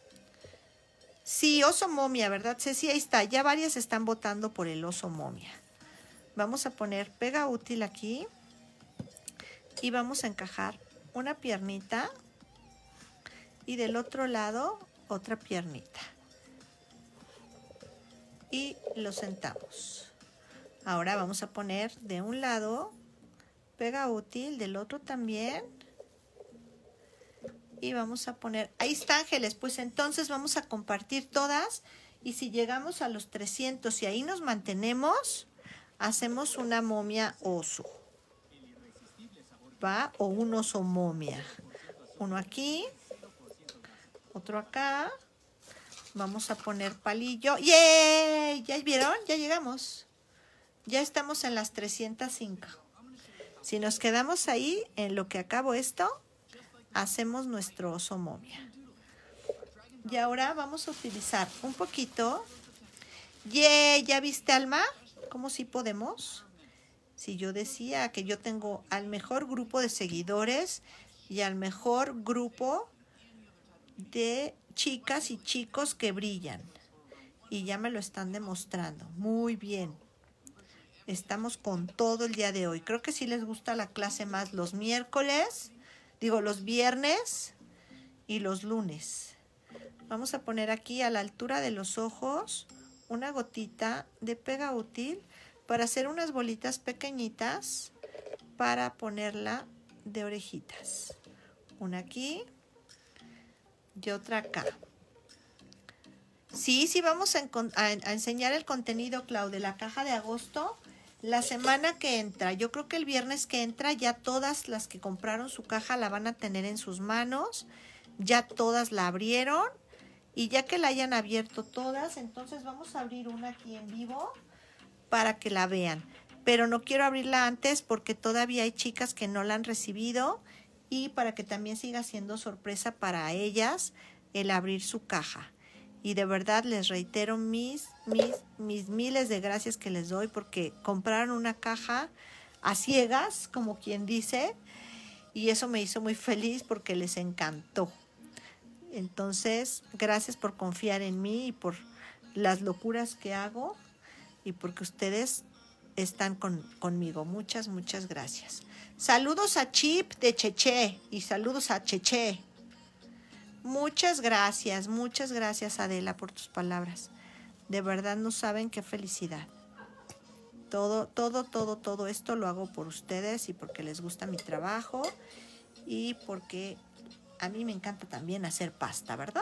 Sí, oso momia, ¿verdad? Sí, ahí está. Ya varias están votando por el oso momia. Vamos a poner pega útil aquí y vamos a encajar una piernita y del otro lado otra piernita. Y lo sentamos. Ahora vamos a poner de un lado pega útil, del otro también. Y vamos a poner, ahí está, Ángeles, pues entonces vamos a compartir todas y si llegamos a los trescientos y ahí nos mantenemos, hacemos una momia oso, ¿va? O un oso momia. Uno aquí, otro acá, vamos a poner palillo. ¡Yay! ¿Ya vieron? Ya llegamos. Ya estamos en las trescientas cinco. Si nos quedamos ahí en lo que acabo esto, hacemos nuestro oso momia. Y ahora vamos a utilizar un poquito. ¡Yay! ¿Ya viste, Alma? ¿Cómo sí podemos? Si yo decía que yo tengo al mejor grupo de seguidores y al mejor grupo de chicas y chicos que brillan. Y ya me lo están demostrando. Muy bien. Estamos con todo el día de hoy. Creo que sí les gusta la clase más los miércoles. Digo, los viernes y los lunes. Vamos a poner aquí a la altura de los ojos una gotita de pega útil para hacer unas bolitas pequeñitas para ponerla de orejitas. Una aquí y otra acá. Sí, sí vamos a, a, a enseñar el contenido, Clau, de la caja de agosto. La semana que entra, yo creo que el viernes que entra ya todas las que compraron su caja la van a tener en sus manos. Ya todas la abrieron y ya que la hayan abierto todas, entonces vamos a abrir una aquí en vivo para que la vean. Pero no quiero abrirla antes porque todavía hay chicas que no la han recibido y para que también siga siendo sorpresa para ellas el abrir su caja. Y de verdad les reitero mis, mis, mis miles de gracias que les doy porque compraron una caja a ciegas, como quien dice, y eso me hizo muy feliz porque les encantó. Entonces, gracias por confiar en mí y por las locuras que hago y porque ustedes están con, conmigo. Muchas, muchas gracias. Saludos a Chip de Cheche y saludos a Cheche. Muchas gracias, muchas gracias Adela por tus palabras. De verdad no saben qué felicidad. Todo, todo, todo, todo esto lo hago por ustedes y porque les gusta mi trabajo y porque a mí me encanta también hacer pasta, ¿verdad?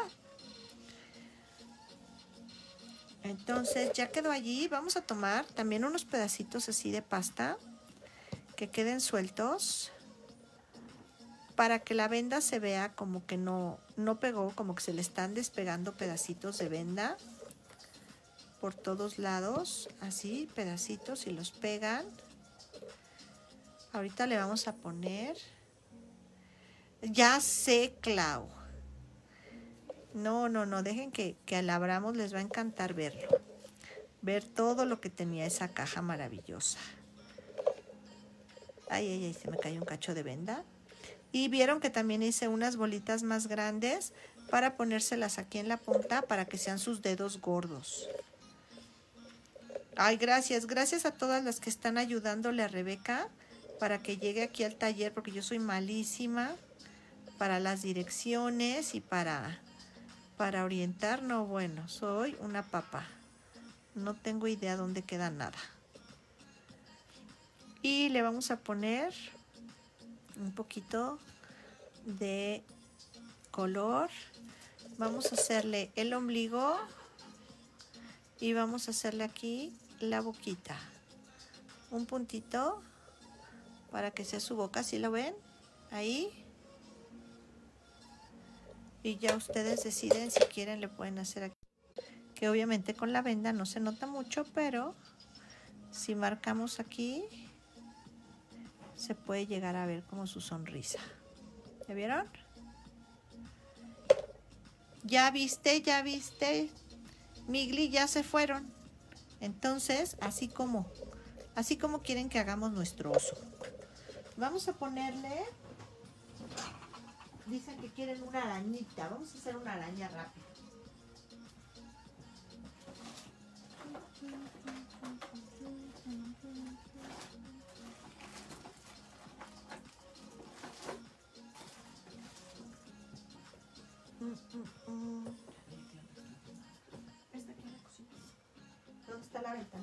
Entonces ya quedó allí. Vamos a tomar también unos pedacitos así de pasta que queden sueltos, para que la venda se vea como que no, no pegó, como que se le están despegando pedacitos de venda por todos lados, así, pedacitos, y los pegan. Ahorita le vamos a poner Ya sé, Clau. No, no, no, dejen que, que al abramos les va a encantar verlo. Ver todo lo que tenía esa caja maravillosa. Ay, ay, ay, se me cayó un cacho de venda. Y vieron que también hice unas bolitas más grandes para ponérselas aquí en la punta para que sean sus dedos gordos. Ay, gracias, gracias a todas las que están ayudándole a Rebeca para que llegue aquí al taller, porque yo soy malísima para las direcciones y para, para orientar. No, bueno, soy una papa. No tengo idea dónde queda nada. Y le vamos a poner un poquito de color. Vamos a hacerle el ombligo y vamos a hacerle aquí la boquita. Un puntito para que sea su boca, ¿sí lo ven? Ahí. Y ya ustedes deciden si quieren, le pueden hacer aquí. Que obviamente con la venda no se nota mucho, pero si marcamos aquí, se puede llegar a ver como su sonrisa. ¿Ya vieron? Ya viste, ya viste, Migli, ya se fueron. Entonces, así como, así como quieren que hagamos nuestro oso. Vamos a ponerle, dicen que quieren una arañita. Vamos a hacer una araña rápida. Esta aquí en la cocina. ¿Dónde está la ventana?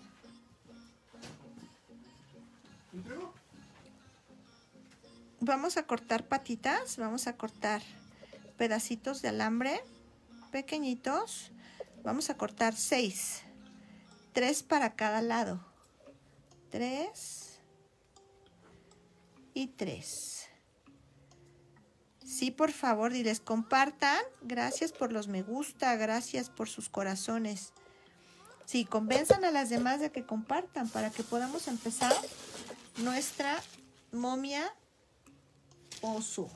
Vamos a cortar patitas, vamos a cortar pedacitos de alambre pequeñitos. Vamos a cortar seis, tres para cada lado, tres y tres. Sí, por favor, diles compartan. Gracias por los me gusta, gracias por sus corazones. Sí, convenzan a las demás de que compartan para que podamos empezar nuestra momia oso.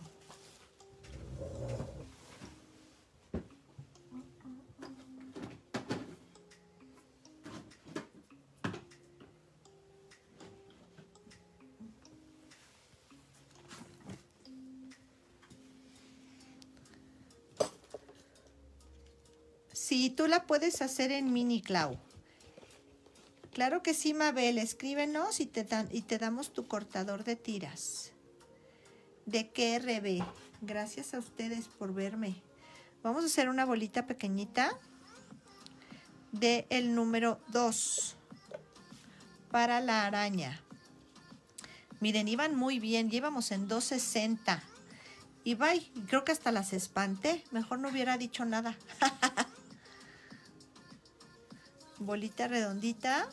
Sí, tú la puedes hacer en mini, Clau. Claro que sí, Mabel. Escríbenos y te, dan, y te damos tu cortador de tiras. ¿De qué, R B? Gracias a ustedes por verme. Vamos a hacer una bolita pequeñita de el número dos para la araña. Miren, iban muy bien. Llevamos en dos sesenta. Y bye, creo que hasta las espanté. Mejor no hubiera dicho nada. Bolita redondita.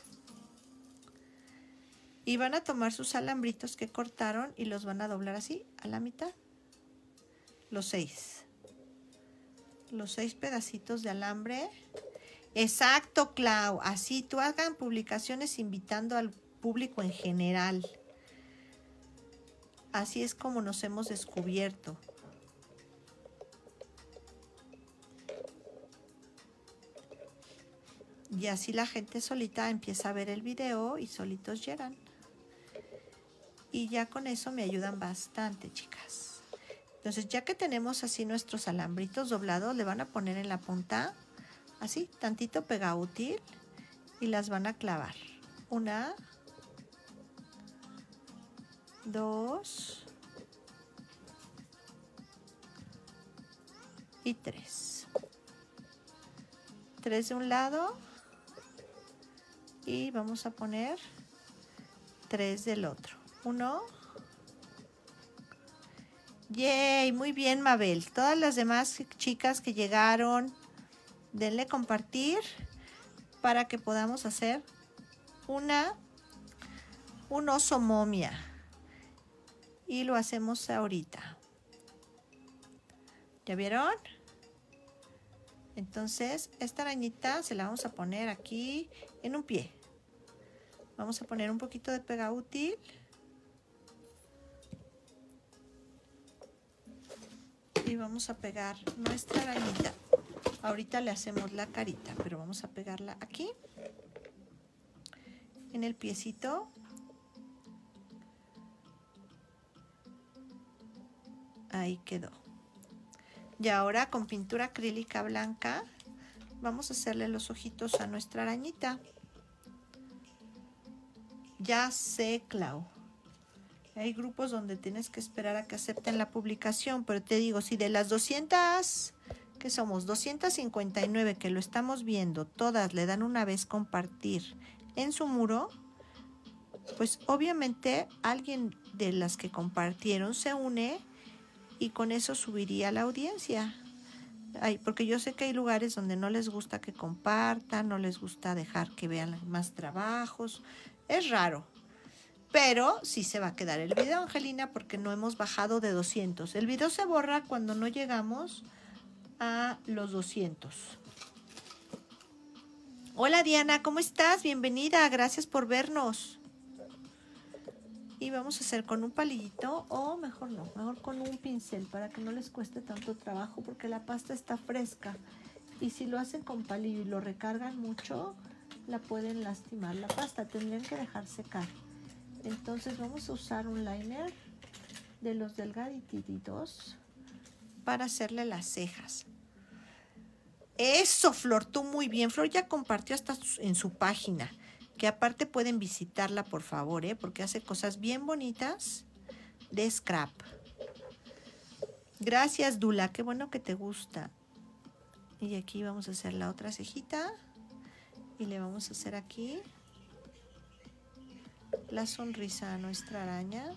Y van a tomar sus alambritos que cortaron y los van a doblar así a la mitad. Los seis. Los seis pedacitos de alambre. Exacto, Clau. Así tú hagan publicaciones invitando al público en general. Así es como nos hemos descubierto. Y así la gente solita empieza a ver el video y solitos llegan. Y ya con eso me ayudan bastante, chicas. Entonces, ya que tenemos así nuestros alambritos doblados, le van a poner en la punta, así, tantito pega útil, y las van a clavar. Una, dos y tres. Tres de un lado y vamos a poner tres del otro. Uno. Yay, muy bien, Mabel. Todas las demás chicas que llegaron, denle compartir para que podamos hacer una un oso momia. Y lo hacemos ahorita. ¿Ya vieron? Entonces, esta arañita se la vamos a poner aquí en un pie. Vamos a poner un poquito de pega útil. Y vamos a pegar nuestra arañita. Ahorita le hacemos la carita, pero vamos a pegarla aquí, en el piecito. Ahí quedó. Y ahora con pintura acrílica blanca vamos a hacerle los ojitos a nuestra arañita. Ya sé, Clau. Hay grupos donde tienes que esperar a que acepten la publicación, pero te digo, si de las doscientas, que somos doscientas cincuenta y nueve que lo estamos viendo, todas le dan una vez compartir en su muro, pues obviamente alguien de las que compartieron se une y con eso subiría la audiencia. Ay, porque yo sé que hay lugares donde no les gusta que compartan, no les gusta dejar que vean más trabajos. Es raro. Pero sí se va a quedar el video, Angelina, porque no hemos bajado de doscientos. El video se borra cuando no llegamos a los doscientos. Hola Diana, ¿cómo estás? Bienvenida, gracias por vernos. Y vamos a hacer con un palillito, o mejor no, mejor con un pincel para que no les cueste tanto trabajo, porque la pasta está fresca. Y si lo hacen con palillo y lo recargan mucho, la pueden lastimar la pasta, tendrían que dejar secar. Entonces vamos a usar un liner de los delgadititos para hacerle las cejas. Eso, Flor, tú muy bien. Flor ya compartió hasta en su página, que aparte pueden visitarla, por favor, ¿eh? Porque hace cosas bien bonitas de scrap. Gracias, Dula, qué bueno que te gusta. Y aquí vamos a hacer la otra cejita y le vamos a hacer aquí la sonrisa a nuestra araña.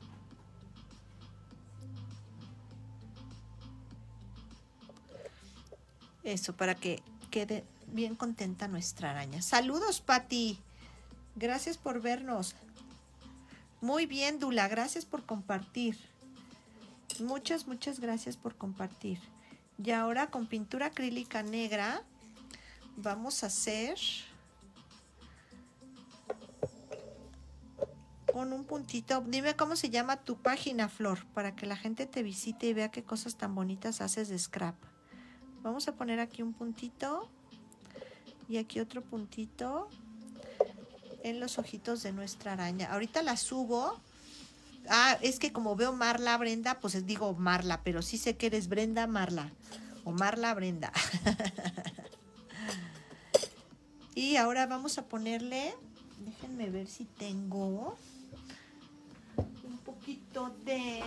Eso, para que quede bien contenta nuestra araña. Saludos, Pati. Gracias por vernos. Muy bien, Dula. Gracias por compartir. Muchas, muchas gracias por compartir. Y ahora con pintura acrílica negra vamos a hacer con un puntito. Dime cómo se llama tu página, Flor, para que la gente te visite y vea qué cosas tan bonitas haces de scrap. Vamos a poner aquí un puntito y aquí otro puntito en los ojitos de nuestra araña. Ahorita la subo. Ah, es que como veo Marla Brenda, pues digo Marla, pero sí sé que eres Brenda Marla o Marla Brenda. Y ahora vamos a ponerle, déjenme ver si tengo un poquito de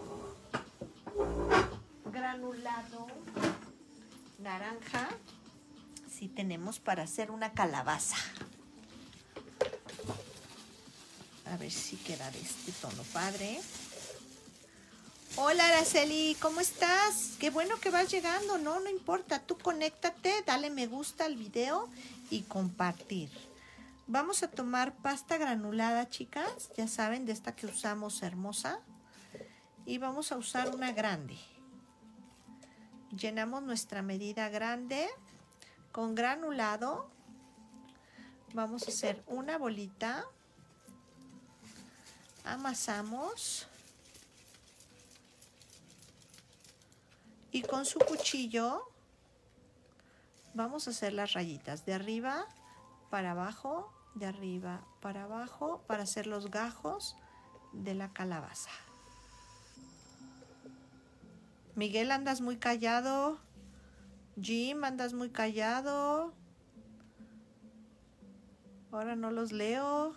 granulado naranja. Sí tenemos para hacer una calabaza. A ver si queda de este tono padre. Hola Araceli, ¿cómo estás? Qué bueno que vas llegando, no, no importa. Tú conéctate, dale me gusta al video y compartir. Vamos a tomar pasta granulada, chicas. Ya saben, de esta que usamos hermosa. Y vamos a usar una grande. Llenamos nuestra medida grande con granulado. Vamos a hacer una bolita. Amasamos. Y con su cuchillo vamos a hacer las rayitas de arriba para abajo, de arriba para abajo, para hacer los gajos de la calabaza. Miguel, andas muy callado. Jim, andas muy callado. Ahora no los leo.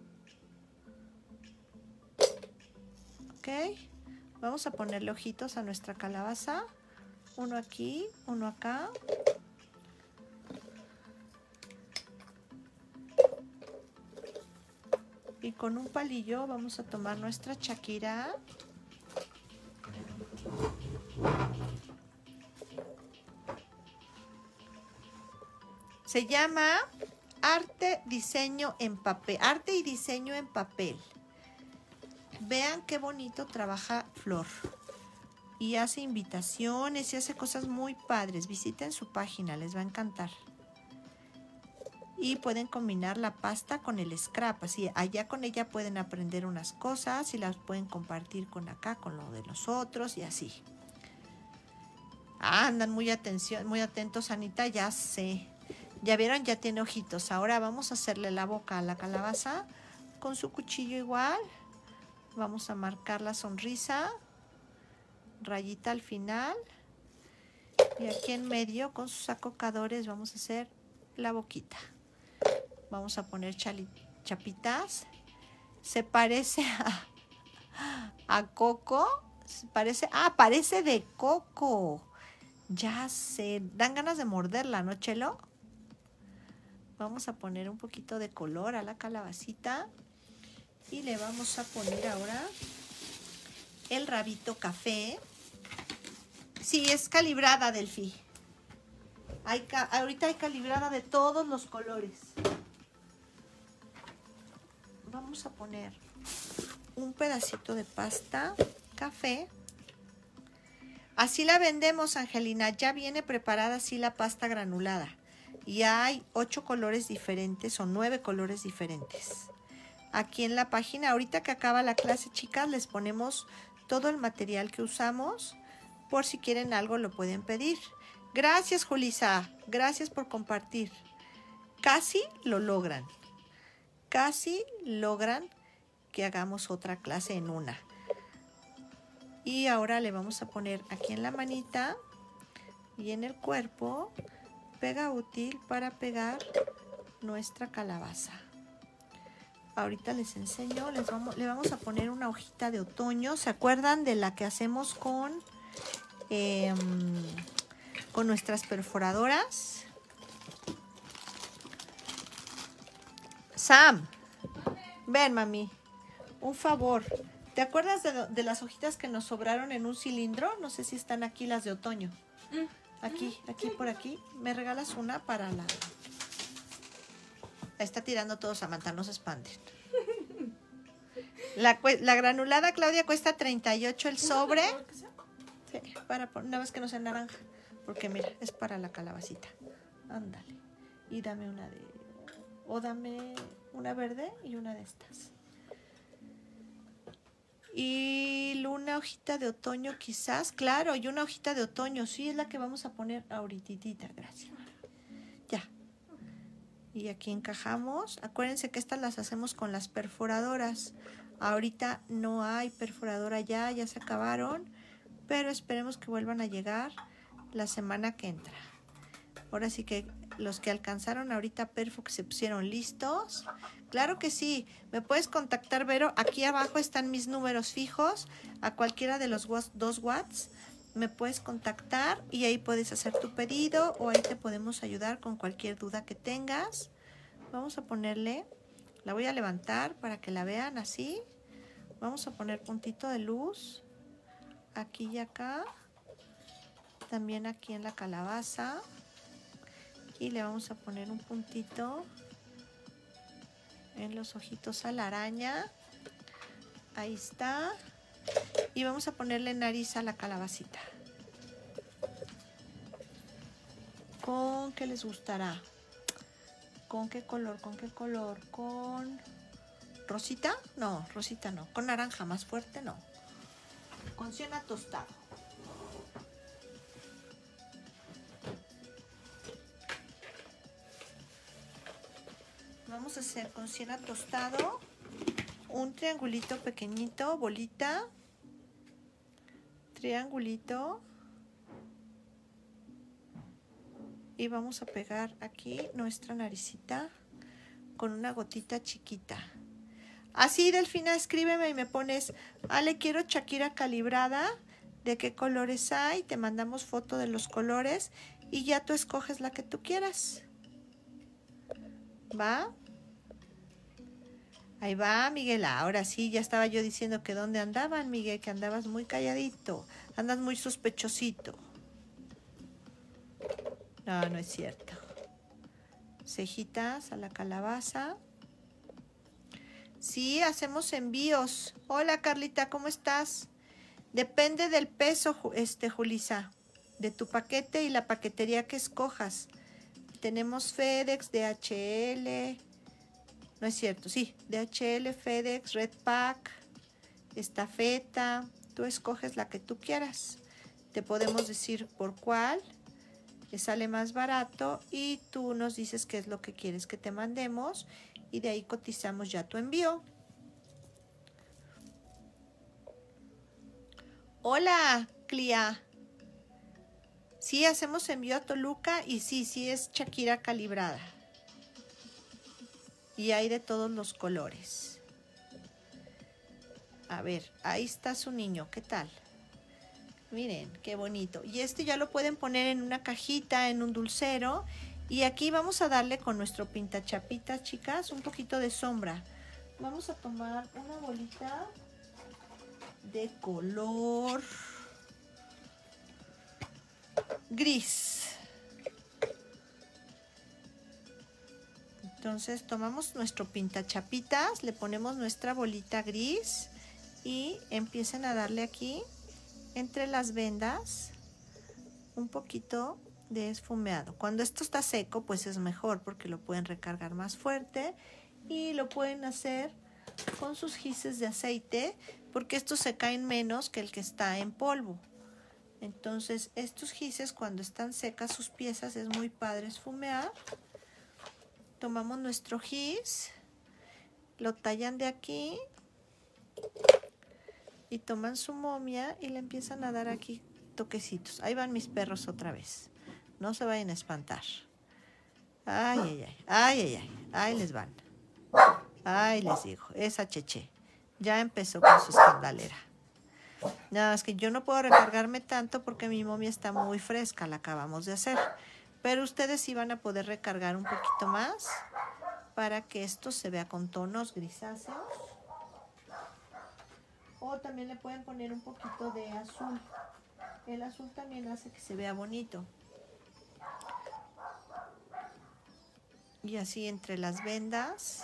Ok. Vamos a ponerle ojitos a nuestra calabaza. Uno aquí, uno acá. Y con un palillo vamos a tomar nuestra Shakira. Se llama Arte, Diseño en Papel. Arte y Diseño en Papel. Vean qué bonito trabaja Flor. Y hace invitaciones y hace cosas muy padres. Visiten su página, les va a encantar. Y pueden combinar la pasta con el scrap. Así, allá con ella pueden aprender unas cosas y las pueden compartir con acá, con lo de nosotros y así. Ah, andan muy atención, muy atentos, Anita, ya sé. Ya vieron, ya tiene ojitos. Ahora vamos a hacerle la boca a la calabaza con su cuchillo igual. Vamos a marcar la sonrisa, rayita al final. Y aquí en medio, con sus acocadores, vamos a hacer la boquita. Vamos a poner chali, chapitas. Se parece a, a Coco. Se parece, ah, parece de Coco. Ya sé, dan ganas de morderla, ¿no, Chelo? Vamos a poner un poquito de color a la calabacita. Y le vamos a poner ahora el rabito café. Sí, es calibrada, Delphi. Hay, ahorita hay calibrada de todos los colores. Vamos a poner un pedacito de pasta café. Así la vendemos, Angelina. Ya viene preparada así la pasta granulada. Y hay ocho colores diferentes o nueve colores diferentes. Aquí en la página, ahorita que acaba la clase, chicas, les ponemos todo el material que usamos. Por si quieren algo, lo pueden pedir. Gracias, Julisa. Gracias por compartir. Casi lo logran. Casi logran que hagamos otra clase en una. Y ahora le vamos a poner aquí en la manita y en el cuerpo pega útil para pegar nuestra calabaza. Ahorita les enseño, les vamos, le vamos a poner una hojita de otoño. ¿Se acuerdan de la que hacemos con, eh, con nuestras perforadoras? Sam, ven, mami, un favor. ¿Te acuerdas de, de las hojitas que nos sobraron en un cilindro? No sé si están aquí las de otoño. Aquí, aquí, por aquí. ¿Me regalas una para la...? La está tirando todo Samantha, no se espanten. La, la granulada, Claudia, cuesta treinta y ocho el sobre. Sí, para, una vez que no sea naranja. Porque mira, es para la calabacita. Ándale. Y dame una de... O dame una verde y una de estas. Y una hojita de otoño quizás. Claro, y una hojita de otoño. Sí, es la que vamos a poner ahorita. Gracias. Ya. Y aquí encajamos. Acuérdense que estas las hacemos con las perforadoras. Ahorita no hay perforadora ya, ya se acabaron. Pero esperemos que vuelvan a llegar la semana que entra. Ahora sí que los que alcanzaron ahorita perfo, que se pusieron listos. Claro que sí. Me puedes contactar, Vero. Aquí abajo están mis números fijos. A cualquiera de los dos watts me puedes contactar y ahí puedes hacer tu pedido o ahí te podemos ayudar con cualquier duda que tengas. Vamos a ponerle, la voy a levantar para que la vean así. Vamos a poner puntito de luz aquí y acá. También aquí en la calabaza. Y le vamos a poner un puntito en los ojitos a la araña. Ahí está. Y vamos a ponerle nariz a la calabacita. ¿Con qué les gustará? ¿Con qué color? ¿Con qué color? ¿Con rosita? No, rosita no. ¿Con naranja más fuerte? No. Con siena tostado. Vamos a hacer con siena tostado un triangulito pequeñito, bolita, triangulito, y vamos a pegar aquí nuestra naricita con una gotita chiquita. Así, Delfina, escríbeme y me pones, Ale, quiero Shakira calibrada, de qué colores hay, te mandamos foto de los colores y ya tú escoges la que tú quieras. ¿Va? Ahí va, Miguel. Ahora sí, ya estaba yo diciendo que dónde andaban, Miguel, que andabas muy calladito. Andas muy sospechosito. No, no es cierto. Cejitas a la calabaza. Sí, hacemos envíos. Hola, Carlita, ¿cómo estás? Depende del peso, este, Julisa, de tu paquete y la paquetería que escojas. Tenemos FedEx, D H L... No es cierto, sí, D H L, FedEx, Redpack, Estafeta, tú escoges la que tú quieras. te podemos decir por cuál te sale más barato y tú nos dices qué es lo que quieres que te mandemos y de ahí cotizamos ya tu envío. Hola, Clía. Sí, hacemos envío a Toluca y sí, sí es Shakira calibrada. Y hay de todos los colores. A ver, ahí está su niño, ¿qué tal? Miren, qué bonito. Y este ya lo pueden poner en una cajita, en un dulcero. Y aquí vamos a darle con nuestro pintachapitas, chicas, un poquito de sombra. Vamos a tomar una bolita de color gris. Entonces tomamos nuestro pintachapitas, le ponemos nuestra bolita gris y empiecen a darle aquí entre las vendas un poquito de esfumeado. Cuando esto está seco, pues es mejor porque lo pueden recargar más fuerte y lo pueden hacer con sus gises de aceite porque estos se caen menos que el que está en polvo. Entonces estos gises, cuando están secas sus piezas, es muy padre esfumear. Tomamos nuestro gis, lo tallan de aquí y toman su momia y le empiezan a dar aquí toquecitos. Ahí van mis perros otra vez. No se vayan a espantar. Ay, ay, ay, ay, ay, ay, ahí les van. Ay, les digo, esa Cheche ya empezó con su escandalera. Nada más que yo no puedo recargarme tanto porque mi momia está muy fresca, la acabamos de hacer. Pero ustedes sí van a poder recargar un poquito más para que esto se vea con tonos grisáceos. O también le pueden poner un poquito de azul. El azul también hace que se vea bonito. Y así entre las vendas.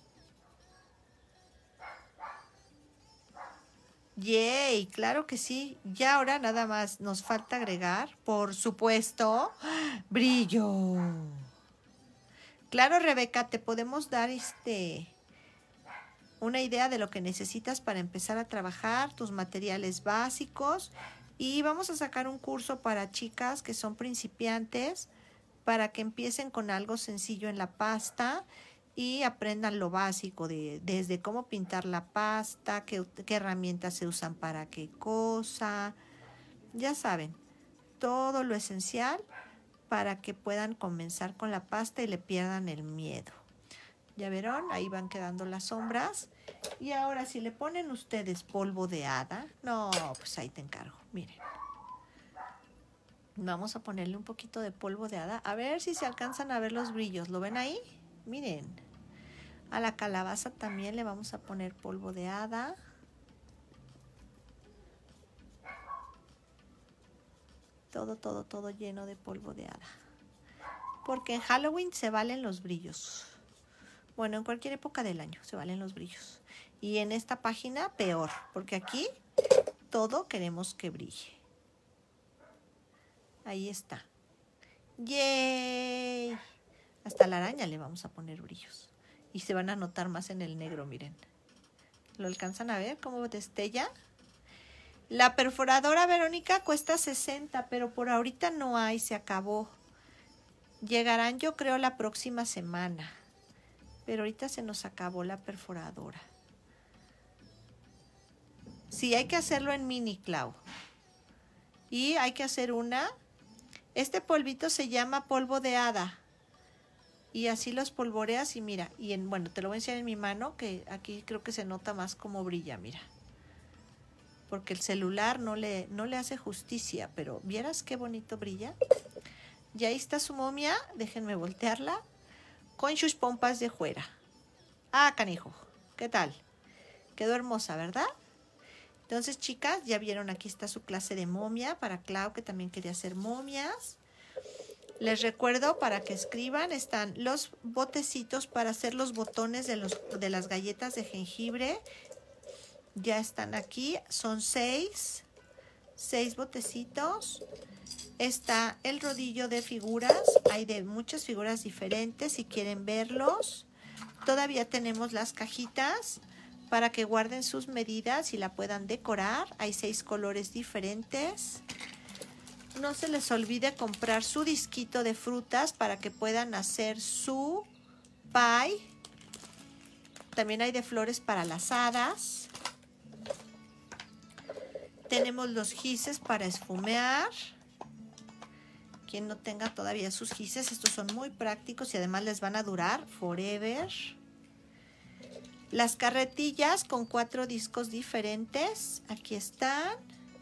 ¡Yay! Claro que sí. Ya ahora nada más nos falta agregar, por supuesto, brillo. Claro, Rebeca, te podemos dar este una idea de lo que necesitas para empezar a trabajar, tus materiales básicos. Y vamos a sacar un curso para chicas que son principiantes para que empiecen con algo sencillo en la pasta y aprendan lo básico de desde cómo pintar la pasta, qué, qué herramientas se usan para qué cosa. Ya saben, todo lo esencial para que puedan comenzar con la pasta y le pierdan el miedo. Ya vieron, ahí van quedando las sombras. Y ahora si le ponen ustedes polvo de hada, no, pues ahí te encargo, miren. Vamos a ponerle un poquito de polvo de hada, a ver si se alcanzan a ver los brillos. ¿Lo ven ahí? Miren. A la calabaza también le vamos a poner polvo de hada. Todo, todo, todo lleno de polvo de hada. Porque en Halloween se valen los brillos. Bueno, en cualquier época del año se valen los brillos. Y en esta página peor, porque aquí todo queremos que brille. Ahí está. ¡Yay! Hasta la araña le vamos a poner brillos. Y se van a notar más en el negro, miren. ¿Lo alcanzan a ver cómo destella? La perforadora, Verónica, cuesta sesenta, pero por ahorita no hay, se acabó. Llegarán, yo creo, la próxima semana. Pero ahorita se nos acabó la perforadora. Sí, hay que hacerlo en mini, Clau. Y hay que hacer una. Este polvito se llama polvo de hada. Y así los polvoreas y mira. Y en, bueno, te lo voy a enseñar en mi mano, que aquí creo que se nota más cómo brilla, mira. Porque el celular no le, no le hace justicia, pero ¿vieras qué bonito brilla? Y ahí está su momia, déjenme voltearla, con sus pompas de fuera. Ah, canijo, ¿qué tal? Quedó hermosa, ¿verdad? Entonces, chicas, ya vieron, aquí está su clase de momia para Clau, que también quería hacer momias. Les recuerdo, para que escriban, están los botecitos para hacer los botones de, los, de las galletas de jengibre. Ya están aquí, son seis, seis botecitos. Está el rodillo de figuras, hay de muchas figuras diferentes si quieren verlos. Todavía tenemos las cajitas para que guarden sus medidas y la puedan decorar. Hay seis colores diferentes. no se les olvide comprar su disquito de frutas para que puedan hacer su pie. También hay de flores para las hadas. Tenemos los gises para esfumear. Quien no tenga todavía sus gises, estos son muy prácticos y además les van a durar forever. Las carretillas con cuatro discos diferentes, aquí están.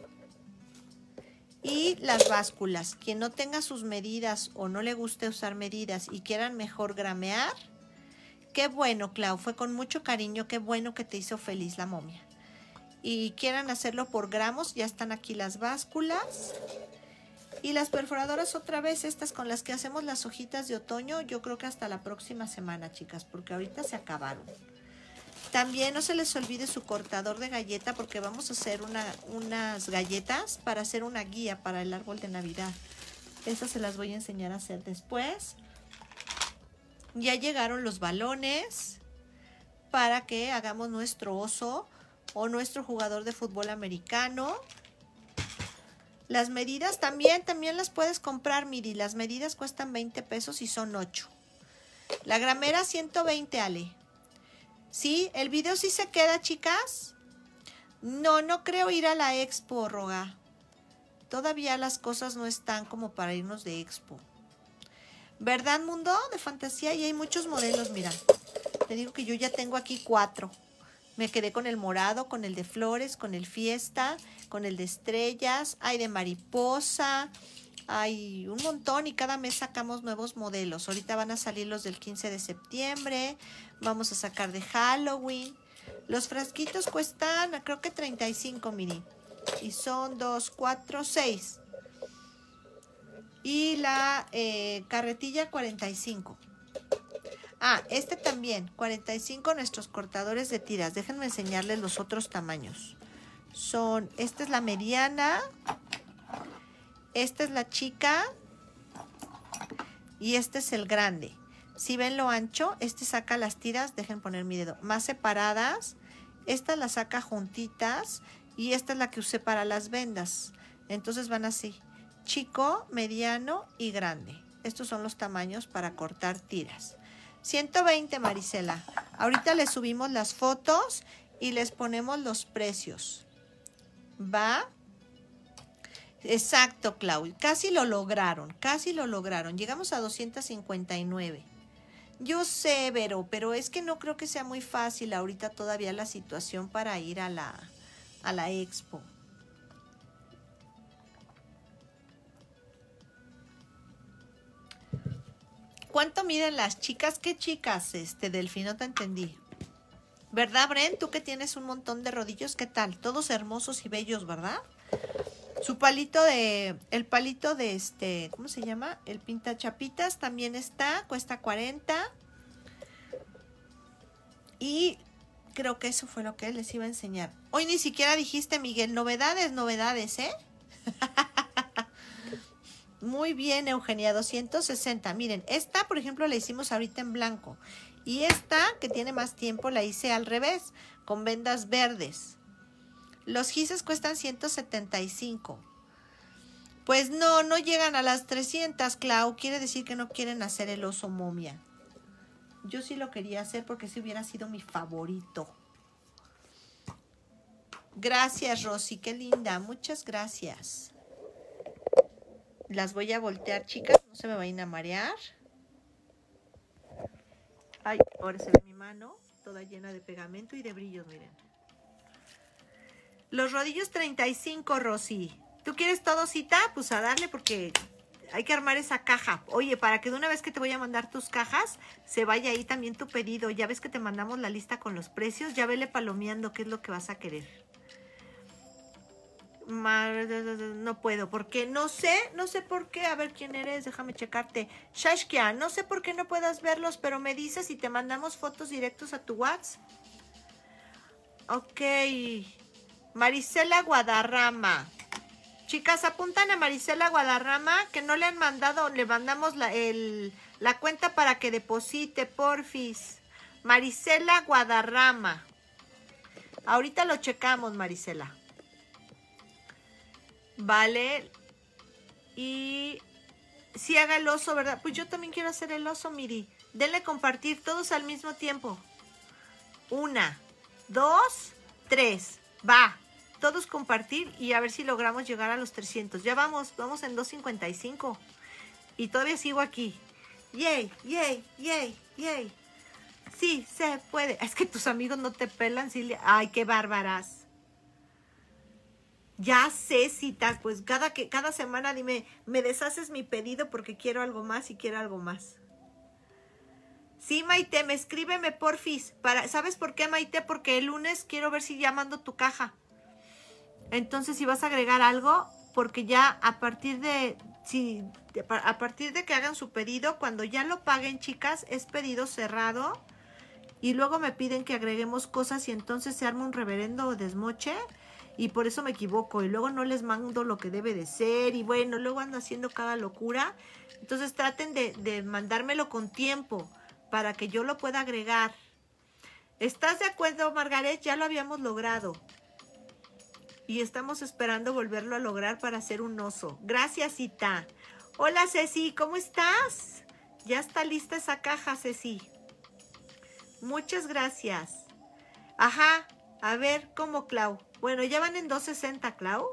Y las básculas, quien no tenga sus medidas o no le guste usar medidas y quieran mejor gramear, qué bueno, Clau, fue con mucho cariño, qué bueno que te hizo feliz la momia. Y quieran hacerlo por gramos, ya están aquí las básculas. Y las perforadoras otra vez, estas con las que hacemos las hojitas de otoño, yo creo que hasta la próxima semana, chicas, porque ahorita se acabaron. También no se les olvide su cortador de galleta, porque vamos a hacer una, unas galletas para hacer una guía para el árbol de Navidad. Esas se las voy a enseñar a hacer después. Ya llegaron los balones para que hagamos nuestro oso o nuestro jugador de fútbol americano. Las medidas también, también las puedes comprar, Miri. Las medidas cuestan veinte pesos y son ocho. La gramera ciento veinte, Ale. ¿Sí? ¿El video sí se queda, chicas? No, no creo ir a la expo, Roga. Todavía las cosas no están como para irnos de expo. ¿Verdad, mundo de fantasía? Y hay muchos modelos, mira. Te digo que yo ya tengo aquí cuatro. Me quedé con el morado, con el de flores, con el fiesta, con el de estrellas, hay de mariposa, hay un montón y cada mes sacamos nuevos modelos. Ahorita van a salir los del quince de septiembre, vamos a sacar de Halloween. Los frasquitos cuestan, creo que treinta y cinco, mini. Y son dos, cuatro, seis. Y la eh, carretilla cuarenta y cinco. Ah, este también, cuarenta y cinco nuestros cortadores de tiras. Déjenme enseñarles los otros tamaños. Son, esta es la mediana, esta es la chica y este es el grande. Si ven lo ancho, este saca las tiras, dejen poner mi dedo, más separadas. Esta la saca juntitas y esta es la que usé para las vendas. Entonces van así, chico, mediano y grande. Estos son los tamaños para cortar tiras. ciento veinte, Marisela. Ahorita les subimos las fotos y les ponemos los precios. ¿Va? Exacto, Clau. Casi lo lograron, casi lo lograron. Llegamos a doscientos cincuenta y nueve. Yo sé, Vero, pero es que no creo que sea muy fácil ahorita todavía la situación para ir a la, a la expo. ¿Cuánto miden las chicas? ¿Qué chicas, este, Delfín? No te entendí. ¿Verdad, Bren? Tú que tienes un montón de rodillos, ¿qué tal? Todos hermosos y bellos, ¿verdad? Su palito de, el palito de este, ¿cómo se llama? El pintachapitas también está, cuesta cuarenta. Y creo que eso fue lo que les iba a enseñar. Hoy ni siquiera dijiste, Miguel, novedades, novedades, ¿eh? Muy bien, Eugenia, doscientos sesenta. Miren, esta, por ejemplo, la hicimos ahorita en blanco. Y esta, que tiene más tiempo, la hice al revés, con vendas verdes. Los gises cuestan ciento setenta y cinco. Pues no, no llegan a las trescientas, Clau. Quiere decir que no quieren hacer el oso momia. Yo sí lo quería hacer porque ese hubiera sido mi favorito. Gracias, Rosy, qué linda. Muchas gracias. Las voy a voltear, chicas, no se me vayan a marear. Ay, ahora se ve mi mano, toda llena de pegamento y de brillos, miren. Los rodillos treinta y cinco, Rosy. ¿Tú quieres todo, cita? Pues a darle porque hay que armar esa caja. Oye, para que de una vez que te voy a mandar tus cajas, se vaya ahí también tu pedido. Ya ves que te mandamos la lista con los precios, ya vele palomeando qué es lo que vas a querer. No puedo, porque no sé, no sé por qué. A ver quién eres, déjame checarte. Shashkia, no sé por qué no puedas verlos, pero me dices y te mandamos fotos directos a tu WhatsApp. Ok. Marisela Guadarrama. Chicas, apuntan a Marisela Guadarrama, que no le han mandado, le mandamos la, el, la cuenta para que deposite, porfis. Marisela Guadarrama. Ahorita lo checamos, Marisela. Vale. Y si haga el oso, ¿verdad? Pues yo también quiero hacer el oso, Miri. Denle compartir todos al mismo tiempo. Una, dos, tres. Va. Todos compartir y a ver si logramos llegar a los trescientos. Ya vamos, vamos en doscientos cincuenta y cinco. Y todavía sigo aquí. Yay, yay, yay, yay. Sí, se puede. Es que tus amigos no te pelan, Silvia. Ay, qué bárbaras. Ya sé, Cita, pues cada, que, cada semana dime, me deshaces mi pedido porque quiero algo más y quiero algo más. Sí, Maite, me escríbeme porfis. Para, ¿sabes por qué, Maite? Porque el lunes quiero ver si ya mando tu caja. Entonces, si vas a agregar algo, porque ya a partir de, si, de, a partir de que hagan su pedido, cuando ya lo paguen, chicas, es pedido cerrado. Y luego me piden que agreguemos cosas y entonces se arma un reverendo desmoche. Y por eso me equivoco y luego no les mando lo que debe de ser y bueno, luego ando haciendo cada locura. Entonces traten de, de mandármelo con tiempo para que yo lo pueda agregar. ¿Estás de acuerdo, Margaret? Ya lo habíamos logrado. Y estamos esperando volverlo a lograr para hacer un oso. Gracias, Cita. Hola, Ceci, ¿cómo estás? Ya está lista esa caja, Ceci. Muchas gracias. Ajá, a ver, ¿cómo, Clau? Bueno, ya van en doscientos sesenta, Clau.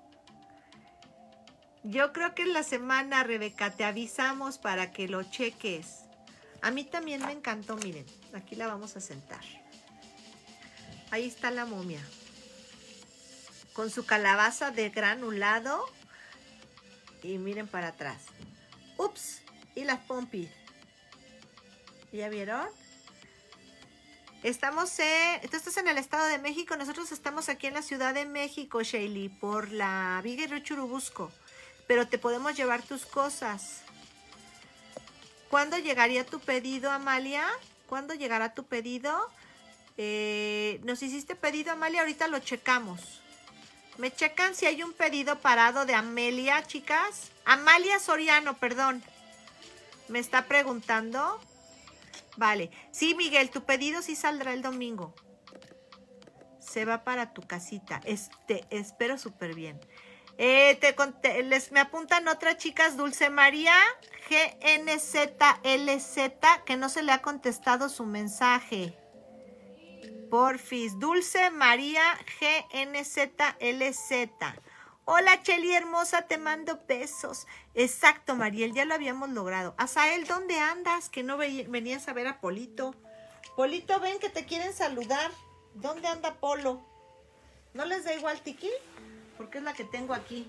Yo creo que en la semana, Rebeca, te avisamos para que lo cheques. A mí también me encantó, miren. Aquí la vamos a sentar. Ahí está la momia. Con su calabaza de granulado. Y miren para atrás. Ups, y las pompis. ¿Ya vieron? Estamos en, tú estás en el Estado de México, nosotros estamos aquí en la Ciudad de México, Shaylee, por la Viga y Río Churubusco, pero te podemos llevar tus cosas. ¿Cuándo llegaría tu pedido, Amalia? ¿Cuándo llegará tu pedido? Eh, ¿Nos hiciste pedido, Amalia? Ahorita lo checamos. ¿Me checan si hay un pedido parado de Amelia, chicas? Amalia Soriano, perdón. ¿Me está preguntando? Vale. Sí, Miguel, tu pedido sí saldrá el domingo. Se va para tu casita. Este, espero súper bien. Eh, te, te, les, me apuntan otras chicas. Dulce María G N Z L Z, que no se le ha contestado su mensaje. Porfis. Dulce María G N Z L Z. Hola, Cheli hermosa, te mando besos. Exacto, Mariel, ya lo habíamos logrado. Azael, ¿dónde andas? Que no ve venías a ver a Polito. Polito, ven que te quieren saludar. ¿Dónde anda Polo? ¿No les da igual, Tiki? Porque es la que tengo aquí.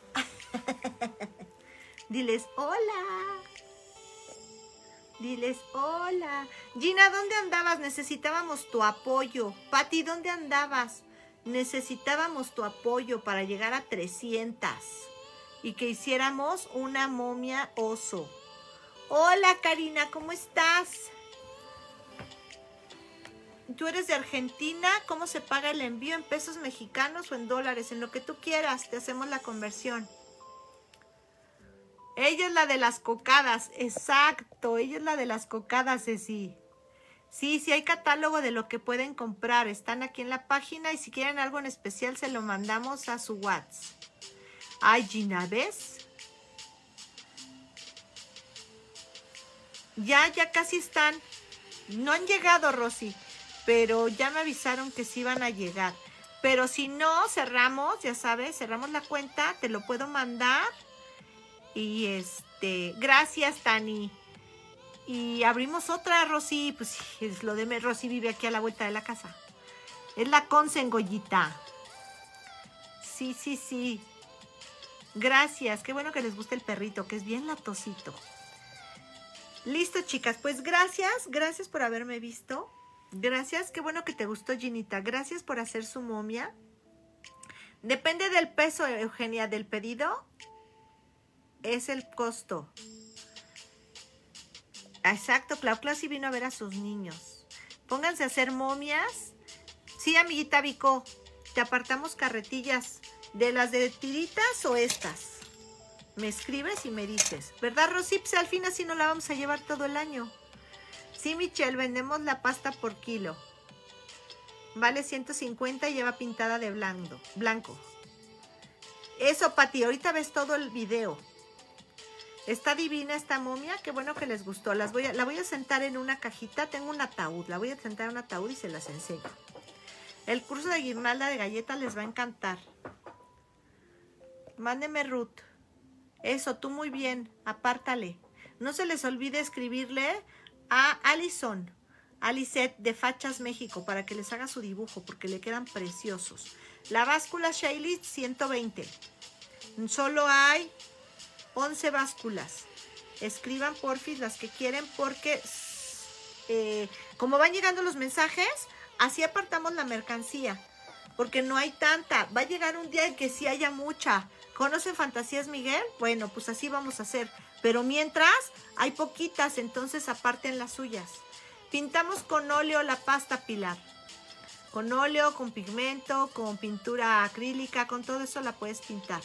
Diles hola. Diles hola. Gina, ¿dónde andabas? Necesitábamos tu apoyo. Pati, ¿dónde andabas? Necesitábamos tu apoyo para llegar a trescientas y que hiciéramos una momia oso. Hola, Karina, ¿cómo estás? ¿Tú eres de Argentina? ¿Cómo se paga el envío? ¿En pesos mexicanos o en dólares? En lo que tú quieras, te hacemos la conversión. Ella es la de las cocadas, exacto, ella es la de las cocadas, Ceci. Sí, sí hay catálogo de lo que pueden comprar. Están aquí en la página y si quieren algo en especial se lo mandamos a su WhatsApp. Ay, Gina, ¿ves? Ya, ya casi están. No han llegado, Rosy, pero ya me avisaron que sí van a llegar. Pero si no, cerramos, ya sabes, cerramos la cuenta, te lo puedo mandar. Y este, gracias, Tani. Y abrimos otra, Rosy. Pues es lo de Rosy vive aquí a la vuelta de la casa. Es la Consengollita. Sí, sí, sí. Gracias. Qué bueno que les guste el perrito, que es bien latosito. Listo, chicas. Pues gracias. Gracias por haberme visto. Gracias. Qué bueno que te gustó, Ginita. Gracias por hacer su momia. Depende del peso, Eugenia, del pedido. Es el costo. Exacto, Clau Clau sí vino a ver a sus niños. Pónganse a hacer momias. Sí, amiguita Vico, te apartamos carretillas. ¿De las de tiritas o estas? Me escribes y me dices. ¿Verdad, Rosy? Pues al fin así no la vamos a llevar todo el año. Sí, Michelle, vendemos la pasta por kilo. Vale ciento cincuenta y lleva pintada de blanco. blanco. Eso, Pati, ahorita ves todo el video. Está divina esta momia, qué bueno que les gustó. Las voy a, la voy a sentar en una cajita, tengo un ataúd, la voy a sentar en un ataúd y se las enseño. El curso de guirnalda de galletas les va a encantar. Mándeme Ruth. Eso, tú muy bien, apártale. No se les olvide escribirle a Alison, Alicet de Fachas México, para que les haga su dibujo, porque le quedan preciosos. La báscula Shailey, ciento veinte. Solo hay once básculas. Escriban porfis las que quieren, porque eh, como van llegando los mensajes, así apartamos la mercancía, porque no hay tanta. Va a llegar un día en que sí haya mucha. ¿Conocen Fantasías Miguel? Bueno, pues así vamos a hacer. Pero mientras hay poquitas, entonces aparten las suyas. Pintamos con óleo la pasta, Pilar. Con óleo, con pigmento, con pintura acrílica, con todo eso la puedes pintar.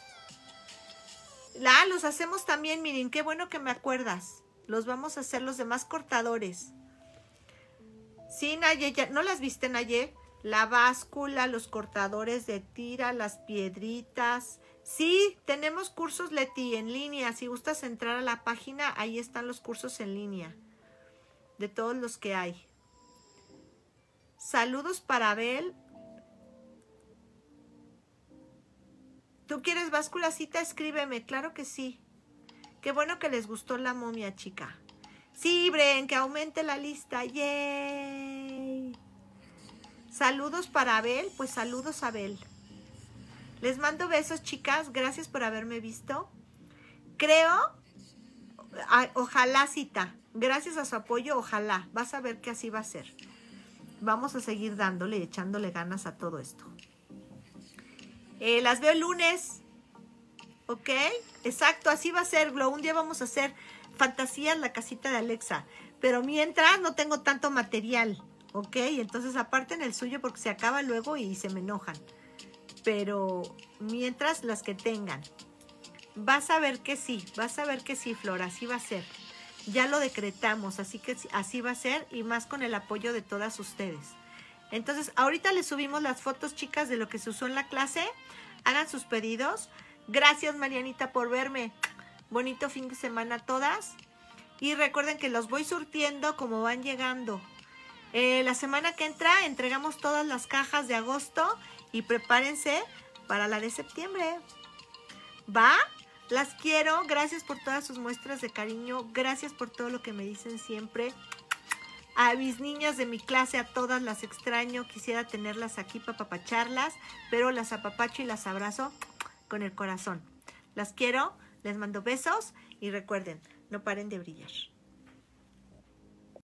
Ah, los hacemos también, miren, qué bueno que me acuerdas. Los vamos a hacer los demás cortadores. Sí, Naye, ya, ¿no las viste, Naye? La báscula, los cortadores de tira, las piedritas. Sí, tenemos cursos, Leti, en línea. Si gustas entrar a la página, ahí están los cursos en línea. De todos los que hay. Saludos para Abel. ¿Tú quieres básculacita? Escríbeme, claro que sí. Qué bueno que les gustó la momia, chica. Sí, Bren, que aumente la lista. ¡Yay! Saludos para Abel. Pues saludos, Abel. Les mando besos, chicas. Gracias por haberme visto. Creo, a, ojalá, Cita. Gracias a su apoyo, ojalá. Vas a ver que así va a ser. Vamos a seguir dándole, echándole ganas a todo esto. Eh, las veo el lunes. ¿Ok? Exacto, así va a ser, Glo. Un día vamos a hacer fantasías la casita de Alexa. Pero mientras no tengo tanto material. ¿Ok? Entonces aparten el suyo porque se acaba luego y se me enojan. Pero mientras las que tengan. Vas a ver que sí, vas a ver que sí, Flor, así va a ser. Ya lo decretamos, así que así va a ser y más con el apoyo de todas ustedes. Entonces, ahorita les subimos las fotos, chicas, de lo que se usó en la clase. Hagan sus pedidos. Gracias, Marianita, por verme. Bonito fin de semana a todas. Y recuerden que los voy surtiendo como van llegando. Eh, la semana que entra entregamos todas las cajas de agosto y prepárense para la de septiembre. ¿Va? Las quiero. Gracias por todas sus muestras de cariño. Gracias por todo lo que me dicen siempre. A mis niñas de mi clase, a todas las extraño. Quisiera tenerlas aquí para apapacharlas, pero las apapacho y las abrazo con el corazón. Las quiero, les mando besos y recuerden, no paren de brillar.